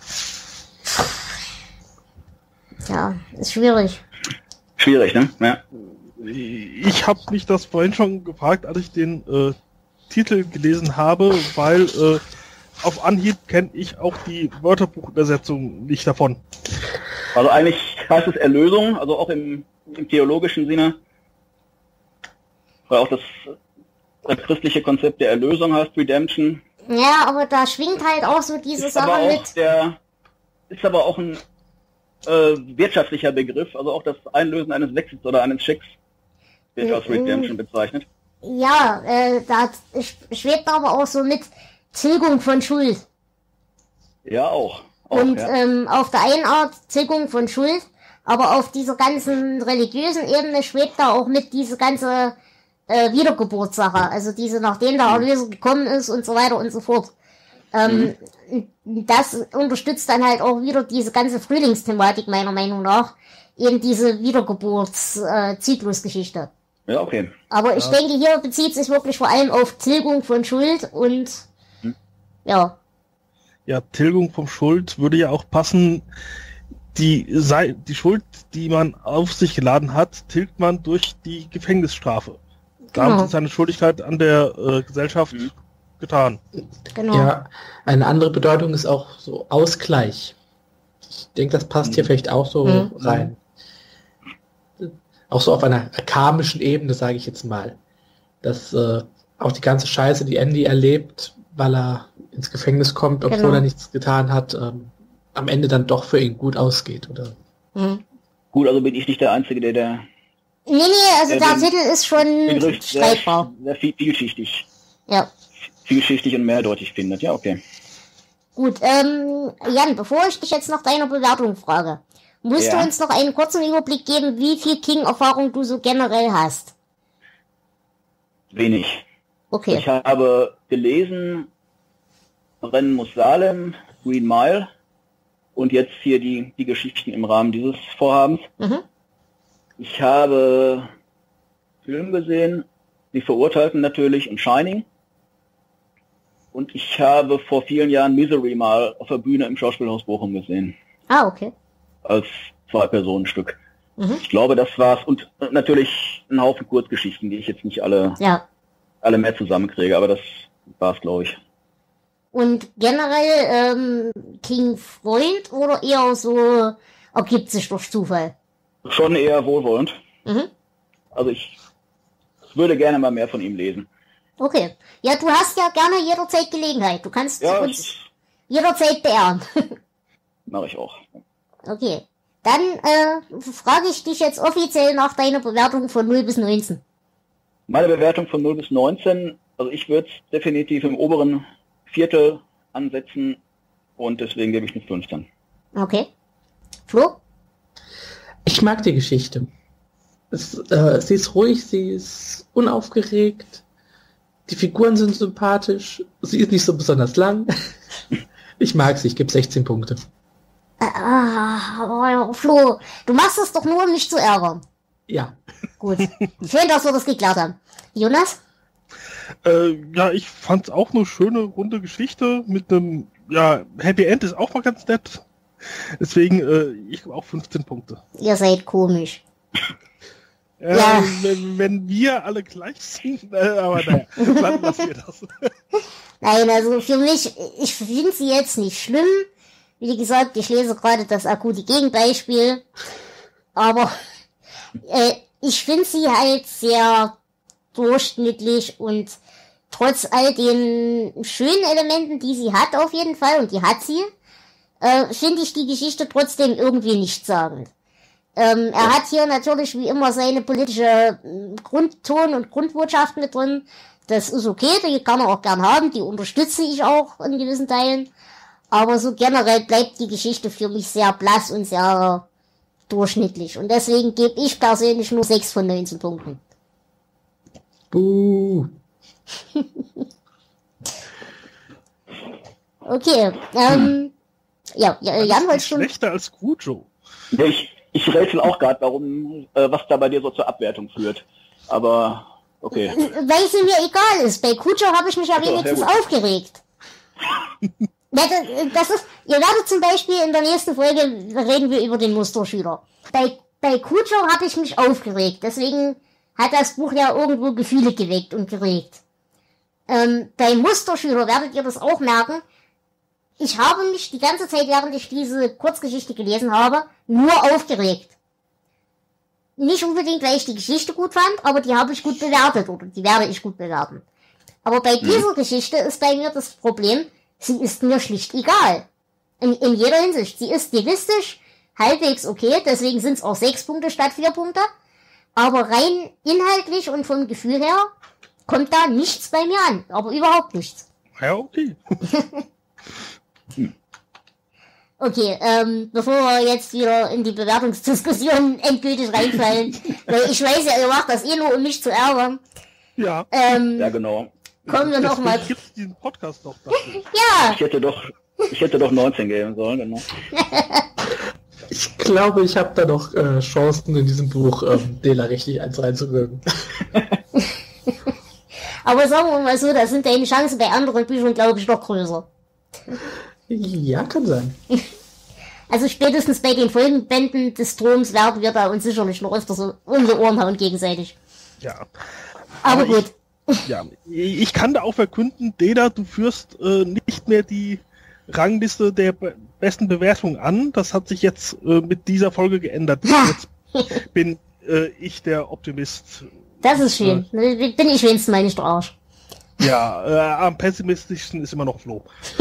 Ja, ist schwierig. Schwierig, ne? Ja. Ich habe mich das vorhin schon gefragt, als ich den äh, Titel gelesen habe, weil äh, auf Anhieb kenne ich auch die Wörterbuchübersetzung nicht davon. Also eigentlich heißt es Erlösung, also auch im, im theologischen Sinne. Weil auch das, das christliche Konzept der Erlösung heißt Redemption. Ja, aber da schwingt halt auch so diese Sache mit. Der, ist aber auch ein äh, wirtschaftlicher Begriff, also auch das Einlösen eines Wechsels oder eines Schecks wird als Redemption bezeichnet. Ja, äh, da schwebt aber auch so mit Tilgung von Schuld. Ja, auch. auch Und ja. ähm, auf der einen Art Tilgung von Schuld, aber auf dieser ganzen religiösen Ebene schwebt da auch mit diese ganze äh, Wiedergeburtsache, also diese, nachdem der Erlöser gekommen ist und so weiter und so fort. Ähm, mhm. Das unterstützt dann halt auch wieder diese ganze Frühlingsthematik meiner Meinung nach, eben diese Wiedergeburts-Zyklusgeschichte. Äh, ja, okay. Aber ich ja. denke, hier bezieht sich wirklich vor allem auf Tilgung von Schuld und hm. ja. Ja, Tilgung von Schuld würde ja auch passen. Die, die Schuld, die man auf sich geladen hat, tilgt man durch die Gefängnisstrafe. Damit Genau. ist seine Schuldigkeit an der äh, Gesellschaft mhm. getan. Genau. Ja, eine andere Bedeutung ist auch so Ausgleich. Ich denke, das passt mhm. hier vielleicht auch so mhm. rein. Auch so auf einer karmischen Ebene, sage ich jetzt mal. Dass äh, auch die ganze Scheiße, die Andy erlebt, weil er ins Gefängnis kommt, obwohl genau. er nichts getan hat, ähm, am Ende dann doch für ihn gut ausgeht, oder? Mhm. Gut, also bin ich nicht der Einzige, der der Nee, nee, also der der Titel ist schon Begriff streitbar. Sehr, sehr vielschichtig. Ja. Vielschichtig und mehrdeutig findet. Ja, okay. Gut, ähm, Jan, bevor ich dich jetzt nach deiner Bewertung frage, musst Ja. du uns noch einen kurzen Überblick geben, wie viel King-Erfahrung du so generell hast? Wenig. Okay. Ich habe gelesen Rennen muss Salem, Green Mile und jetzt hier die, die Geschichten im Rahmen dieses Vorhabens. Mhm. Ich habe Film gesehen, Die Verurteilten natürlich und Shining. Und ich habe vor vielen Jahren Misery mal auf der Bühne im Schauspielhaus Bochum gesehen. Ah, okay. Als Zwei-Personen-Stück. Mhm. Ich glaube, das war's. Und natürlich ein Haufen Kurzgeschichten, die ich jetzt nicht alle, Ja. alle mehr zusammenkriege, aber das war's, glaube ich. Und generell, ähm, King-Freund oder eher so ergibt sich durch Zufall? Schon eher wohlwollend. Mhm. Also ich würde gerne mal mehr von ihm lesen. Okay. Ja, du hast ja gerne jederzeit Gelegenheit. Du kannst Ja, uns das jederzeit beehren. mache ich auch. Okay. Dann äh, frage ich dich jetzt offiziell nach deiner Bewertung von null bis neunzehn. Meine Bewertung von null bis neunzehn, also ich würde es definitiv im oberen Viertel ansetzen und deswegen gebe ich eine fünfzehn. Okay. Flo? Ich mag die Geschichte. Es, äh, sie ist ruhig, sie ist unaufgeregt, die Figuren sind sympathisch, sie ist nicht so besonders lang. Ich mag sie, ich gebe sechzehn Punkte. Ah, Flo, du machst es doch nur, um mich zu ärgern. Ja. Gut. Schön, dass wir das geklärt haben. Jonas? Äh, ja, ich fand's auch eine schöne, runde Geschichte mit einem, ja, Happy End ist auch mal ganz nett. Deswegen, äh, ich gebe auch fünfzehn Punkte. Ihr seid komisch. Äh, Ja. wenn, wenn wir alle gleich sind, äh, aber naja, dann lassen wir das. Nein, also für mich, ich finde sie jetzt nicht schlimm. Wie gesagt, ich lese gerade das akute Gegenbeispiel. Aber äh, ich finde sie halt sehr durchschnittlich und trotz all den schönen Elementen, die sie hat auf jeden Fall, und die hat sie, äh, finde ich die Geschichte trotzdem irgendwie nichtssagend. Ähm, er hat hier natürlich wie immer seine politische äh, Grundton und Grundbotschaft mit drin. Das ist okay, die kann er auch gern haben, die unterstütze ich auch in gewissen Teilen. Aber so generell bleibt die Geschichte für mich sehr blass und sehr durchschnittlich. Und deswegen gebe ich persönlich nur sechs von neunzehn Punkten. Buh. Okay, ähm, ja, ja Jan wollte schon... Schlechter als Cujo. Ja, ich, ich rätsel auch gerade, warum, äh, was da bei dir so zur Abwertung führt. Aber, okay. Weil sie mir egal ist. Bei Cujo habe ich mich ja Ja, wenigstens sehr gut. aufgeregt. Ja, das, das ist, ihr werdet zum Beispiel in der nächsten Folge reden wir über den Musterschüler. Bei, bei Cujo habe ich mich aufgeregt, deswegen hat das Buch ja irgendwo Gefühle geweckt und geregt. Ähm, bei Musterschüler werdet ihr das auch merken. Ich habe mich die ganze Zeit, während ich diese Kurzgeschichte gelesen habe, nur aufgeregt. Nicht unbedingt, weil ich die Geschichte gut fand, aber die habe ich gut bewertet oder die werde ich gut bewerten. Aber bei dieser Geschichte ist bei mir das Problem, sie ist mir schlicht egal. In, in jeder Hinsicht. Sie ist stilistisch halbwegs okay, deswegen sind es auch sechs Punkte statt vier Punkte. Aber rein inhaltlich und vom Gefühl her kommt da nichts bei mir an. Aber überhaupt nichts. Ja, okay. Okay, ähm, bevor wir jetzt wieder in die Bewertungsdiskussion endgültig reinfallen, weil ich weiß ja, ihr macht das eh nur, um mich zu ärgern, Ja. ähm, Ja, genau. kommen wir noch mal. Deswegen gibt's diesen Podcast doch dafür. Ja, Ich hätte doch, ich hätte doch neunzehn geben sollen, genau. Ich glaube, ich habe da noch äh, Chancen in diesem Buch, ähm, Dela richtig eins reinzuwirken. aber sagen wir mal so, da sind deine Chancen bei anderen Büchern, glaube ich, noch größer. Ja, kann sein. Also spätestens bei den Folgenbänden des Stroms werden wir da uns sicherlich noch öfter so um die Ohren hauen gegenseitig. Ja. Aber, Aber gut. Ich, ja, ich kann da auch verkünden, Deda, du führst äh, nicht mehr die Rangliste der be besten Bewertungen an. Das hat sich jetzt äh, mit dieser Folge geändert. Jetzt bin äh, ich der Optimist. Das ist schön. Bin ich wenigstens mal nicht der Arsch. Ja, äh, am pessimistischsten ist immer noch Flo.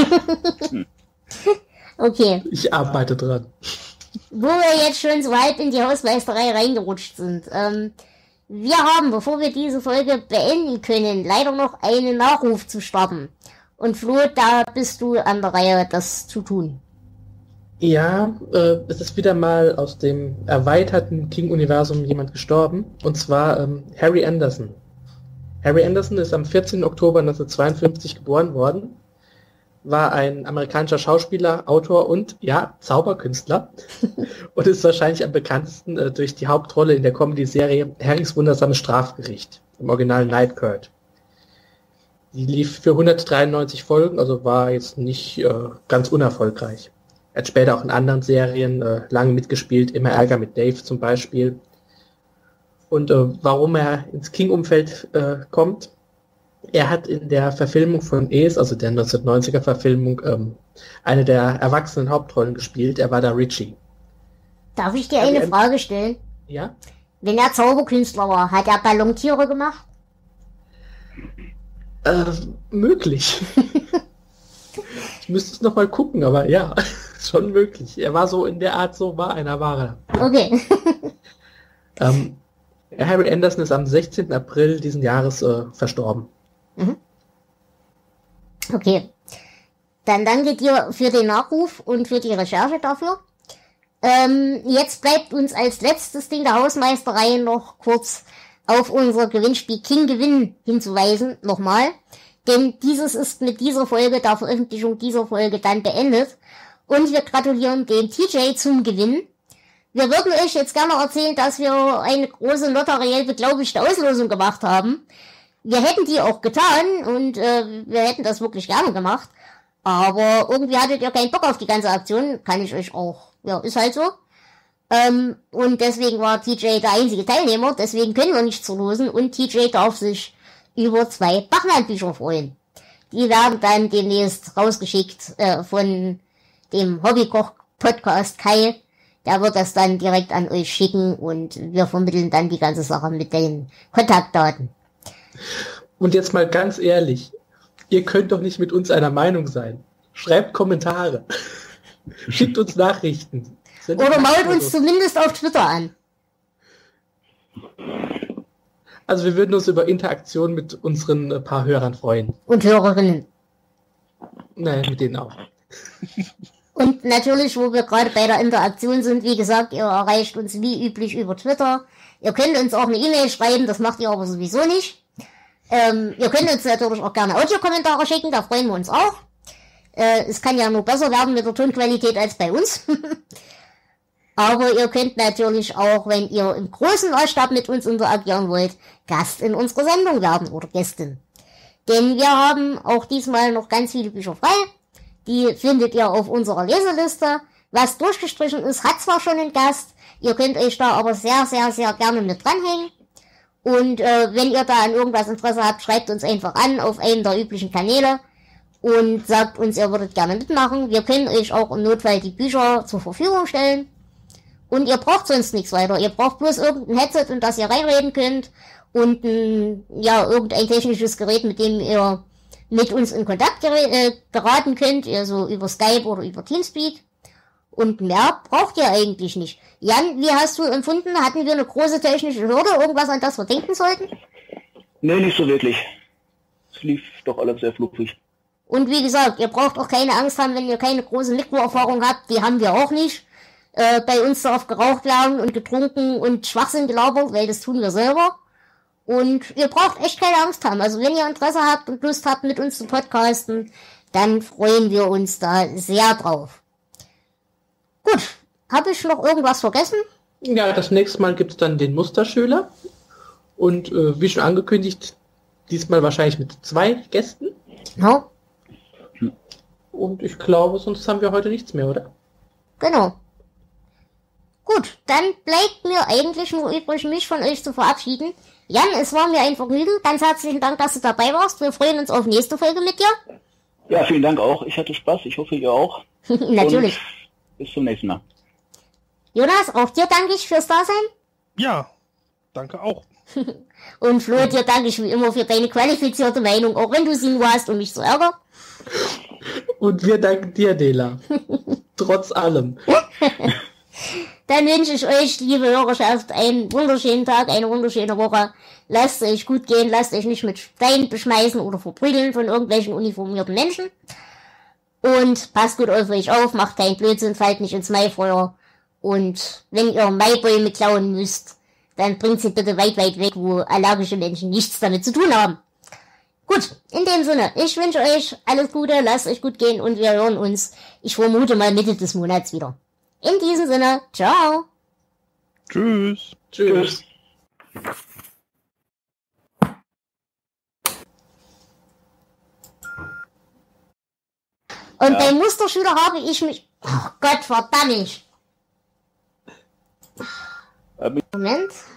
Okay. Ich arbeite dran. Wo wir jetzt schon so halb in die Hausmeisterei reingerutscht sind. Ähm, wir haben, bevor wir diese Folge beenden können, leider noch einen Nachruf zu starten. Und Flo, da bist du an der Reihe, das zu tun. Ja, äh, es ist wieder mal aus dem erweiterten King-Universum jemand gestorben. Und zwar ähm, Harry Anderson. Harry Anderson ist am vierzehnten Oktober neunzehnhundertzweiundfünfzig geboren worden, war ein amerikanischer Schauspieler, Autor und, ja, Zauberkünstler und ist wahrscheinlich am bekanntesten äh, durch die Hauptrolle in der Comedy-Serie Harrys wundersames Strafgericht, im Original Night Court. Die lief für hundertdreiundneunzig Folgen, also war jetzt nicht äh, ganz unerfolgreich. Er hat später auch in anderen Serien äh, lange mitgespielt, Immer Ärger mit Dave zum Beispiel. Und äh, warum er ins King-Umfeld äh, kommt, er hat in der Verfilmung von Ace, also der neunzehnhundertneunziger Verfilmung, ähm, eine der erwachsenen Hauptrollen gespielt. Er war da Richie. Darf ich dir eine Ja, Frage stellen? Ja? Wenn er Zauberkünstler war, hat er Ballontiere gemacht? Äh, möglich. Ich müsste es nochmal gucken, aber ja, schon möglich. Er war so in der Art, so war einer, war er. Okay. ähm, Harry Anderson ist am sechzehnten April diesen Jahres äh, verstorben. Mhm. Okay. Dann danke dir für den Nachruf und für die Recherche dafür. Ähm, jetzt bleibt uns als letztes Ding der Hausmeisterei noch kurz auf unser Gewinnspiel King Gewinn hinzuweisen. Nochmal. Denn dieses ist mit dieser Folge, der Veröffentlichung dieser Folge dann beendet. Und wir gratulieren dem T J zum Gewinn. Wir würden euch jetzt gerne erzählen, dass wir eine große notariell beglaubigte Auslosung gemacht haben. Wir hätten die auch getan und äh, wir hätten das wirklich gerne gemacht. Aber irgendwie hattet ihr keinen Bock auf die ganze Aktion. Kann ich euch auch. Ja, ist halt so. Ähm, und deswegen war T J der einzige Teilnehmer. Deswegen können wir nicht zerlosen. Und T J darf sich über zwei Bachmann-Bücher freuen. Die werden dann demnächst rausgeschickt äh, von dem Hobbykoch-Podcast Kai. Der wird das dann direkt an euch schicken und wir vermitteln dann die ganze Sache mit den Kontaktdaten. Und jetzt mal ganz ehrlich, ihr könnt doch nicht mit uns einer Meinung sein. Schreibt Kommentare. Schickt uns Nachrichten. Sendet Oder mault Nachrichten. uns zumindest auf Twitter an. Also wir würden uns über Interaktion mit unseren äh, paar Hörern freuen. Und Hörerinnen. Naja, mit denen auch. Und natürlich, wo wir gerade bei der Interaktion sind, wie gesagt, ihr erreicht uns wie üblich über Twitter. Ihr könnt uns auch eine E-Mail schreiben, das macht ihr aber sowieso nicht. Ähm, ihr könnt uns natürlich auch gerne Audiokommentare schicken, da freuen wir uns auch. Äh, es kann ja nur besser werden mit der Tonqualität als bei uns. Aber ihr könnt natürlich auch, wenn ihr im großen Maßstab mit uns interagieren wollt, Gast in unserer Sendung werden oder Gästin. Denn wir haben auch diesmal noch ganz viele Bücher frei. Die findet ihr auf unserer Leseliste. Was durchgestrichen ist, hat zwar schon einen Gast. Ihr könnt euch da aber sehr, sehr, sehr gerne mit dranhängen. Und äh, wenn ihr da an irgendwas Interesse habt, schreibt uns einfach an auf einem der üblichen Kanäle und sagt uns, ihr würdet gerne mitmachen. Wir können euch auch im Notfall die Bücher zur Verfügung stellen. Und ihr braucht sonst nichts weiter. Ihr braucht bloß irgendein Headset, in das ihr reinreden könnt. Und ein, ja, irgendein technisches Gerät, mit dem ihr mit uns in Kontakt äh, geraten könnt. Also über Skype oder über Teamspeak. Und mehr braucht ihr eigentlich nicht. Jan, wie hast du empfunden? Hatten wir eine große technische Hürde? Irgendwas, an das wir denken sollten? Nee, nicht so wirklich. Es lief doch alles sehr fluffig. Und wie gesagt, ihr braucht auch keine Angst haben, wenn ihr keine große Mikroerfahrung habt. Die haben wir auch nicht. Äh, bei uns darf geraucht werden und getrunken und Schwachsinn gelabert, weil das tun wir selber. Und ihr braucht echt keine Angst haben. Also wenn ihr Interesse habt und Lust habt, mit uns zu podcasten, dann freuen wir uns da sehr drauf. Gut, habe ich noch irgendwas vergessen? Ja, das nächste Mal gibt es dann den Musterschüler. Und äh, wie schon angekündigt, diesmal wahrscheinlich mit zwei Gästen. Genau. Und ich glaube, sonst haben wir heute nichts mehr, oder? Genau. Gut, dann bleibt mir eigentlich nur übrig, mich von euch zu verabschieden. Jan, es war mir ein Vergnügen. Ganz herzlichen Dank, dass du dabei warst. Wir freuen uns auf nächste Folge mit dir. Ja, vielen Dank auch. Ich hatte Spaß. Ich hoffe, ihr auch. Natürlich. Und bis zum nächsten Mal. Jonas, auch dir danke ich fürs Dasein. Ja, danke auch. Und Flo, dir danke ich wie immer für deine qualifizierte Meinung, auch wenn du sie nur hast, um mich zu ärgern. Und wir danken dir, Dela. Trotz allem. Dann wünsche ich euch, liebe Hörerschaft, einen wunderschönen Tag, eine wunderschöne Woche. Lasst es euch gut gehen, lasst euch nicht mit Steinen beschmeißen oder verprügeln von irgendwelchen uniformierten Menschen. Und passt gut auf euch auf, macht keinen Blödsinn, fallt nicht ins Maifeuer. Und wenn ihr Maibäume klauen müsst, dann bringt sie bitte weit, weit weg, wo allergische Menschen nichts damit zu tun haben. Gut, in dem Sinne, ich wünsche euch alles Gute, lasst euch gut gehen und wir hören uns, ich vermute mal Mitte des Monats wieder. In diesem Sinne, ciao. Tschüss. Tschüss. Und Ja. beim Musterschüler habe ich mich... Oh Gott, verdammt. Ähm, Moment.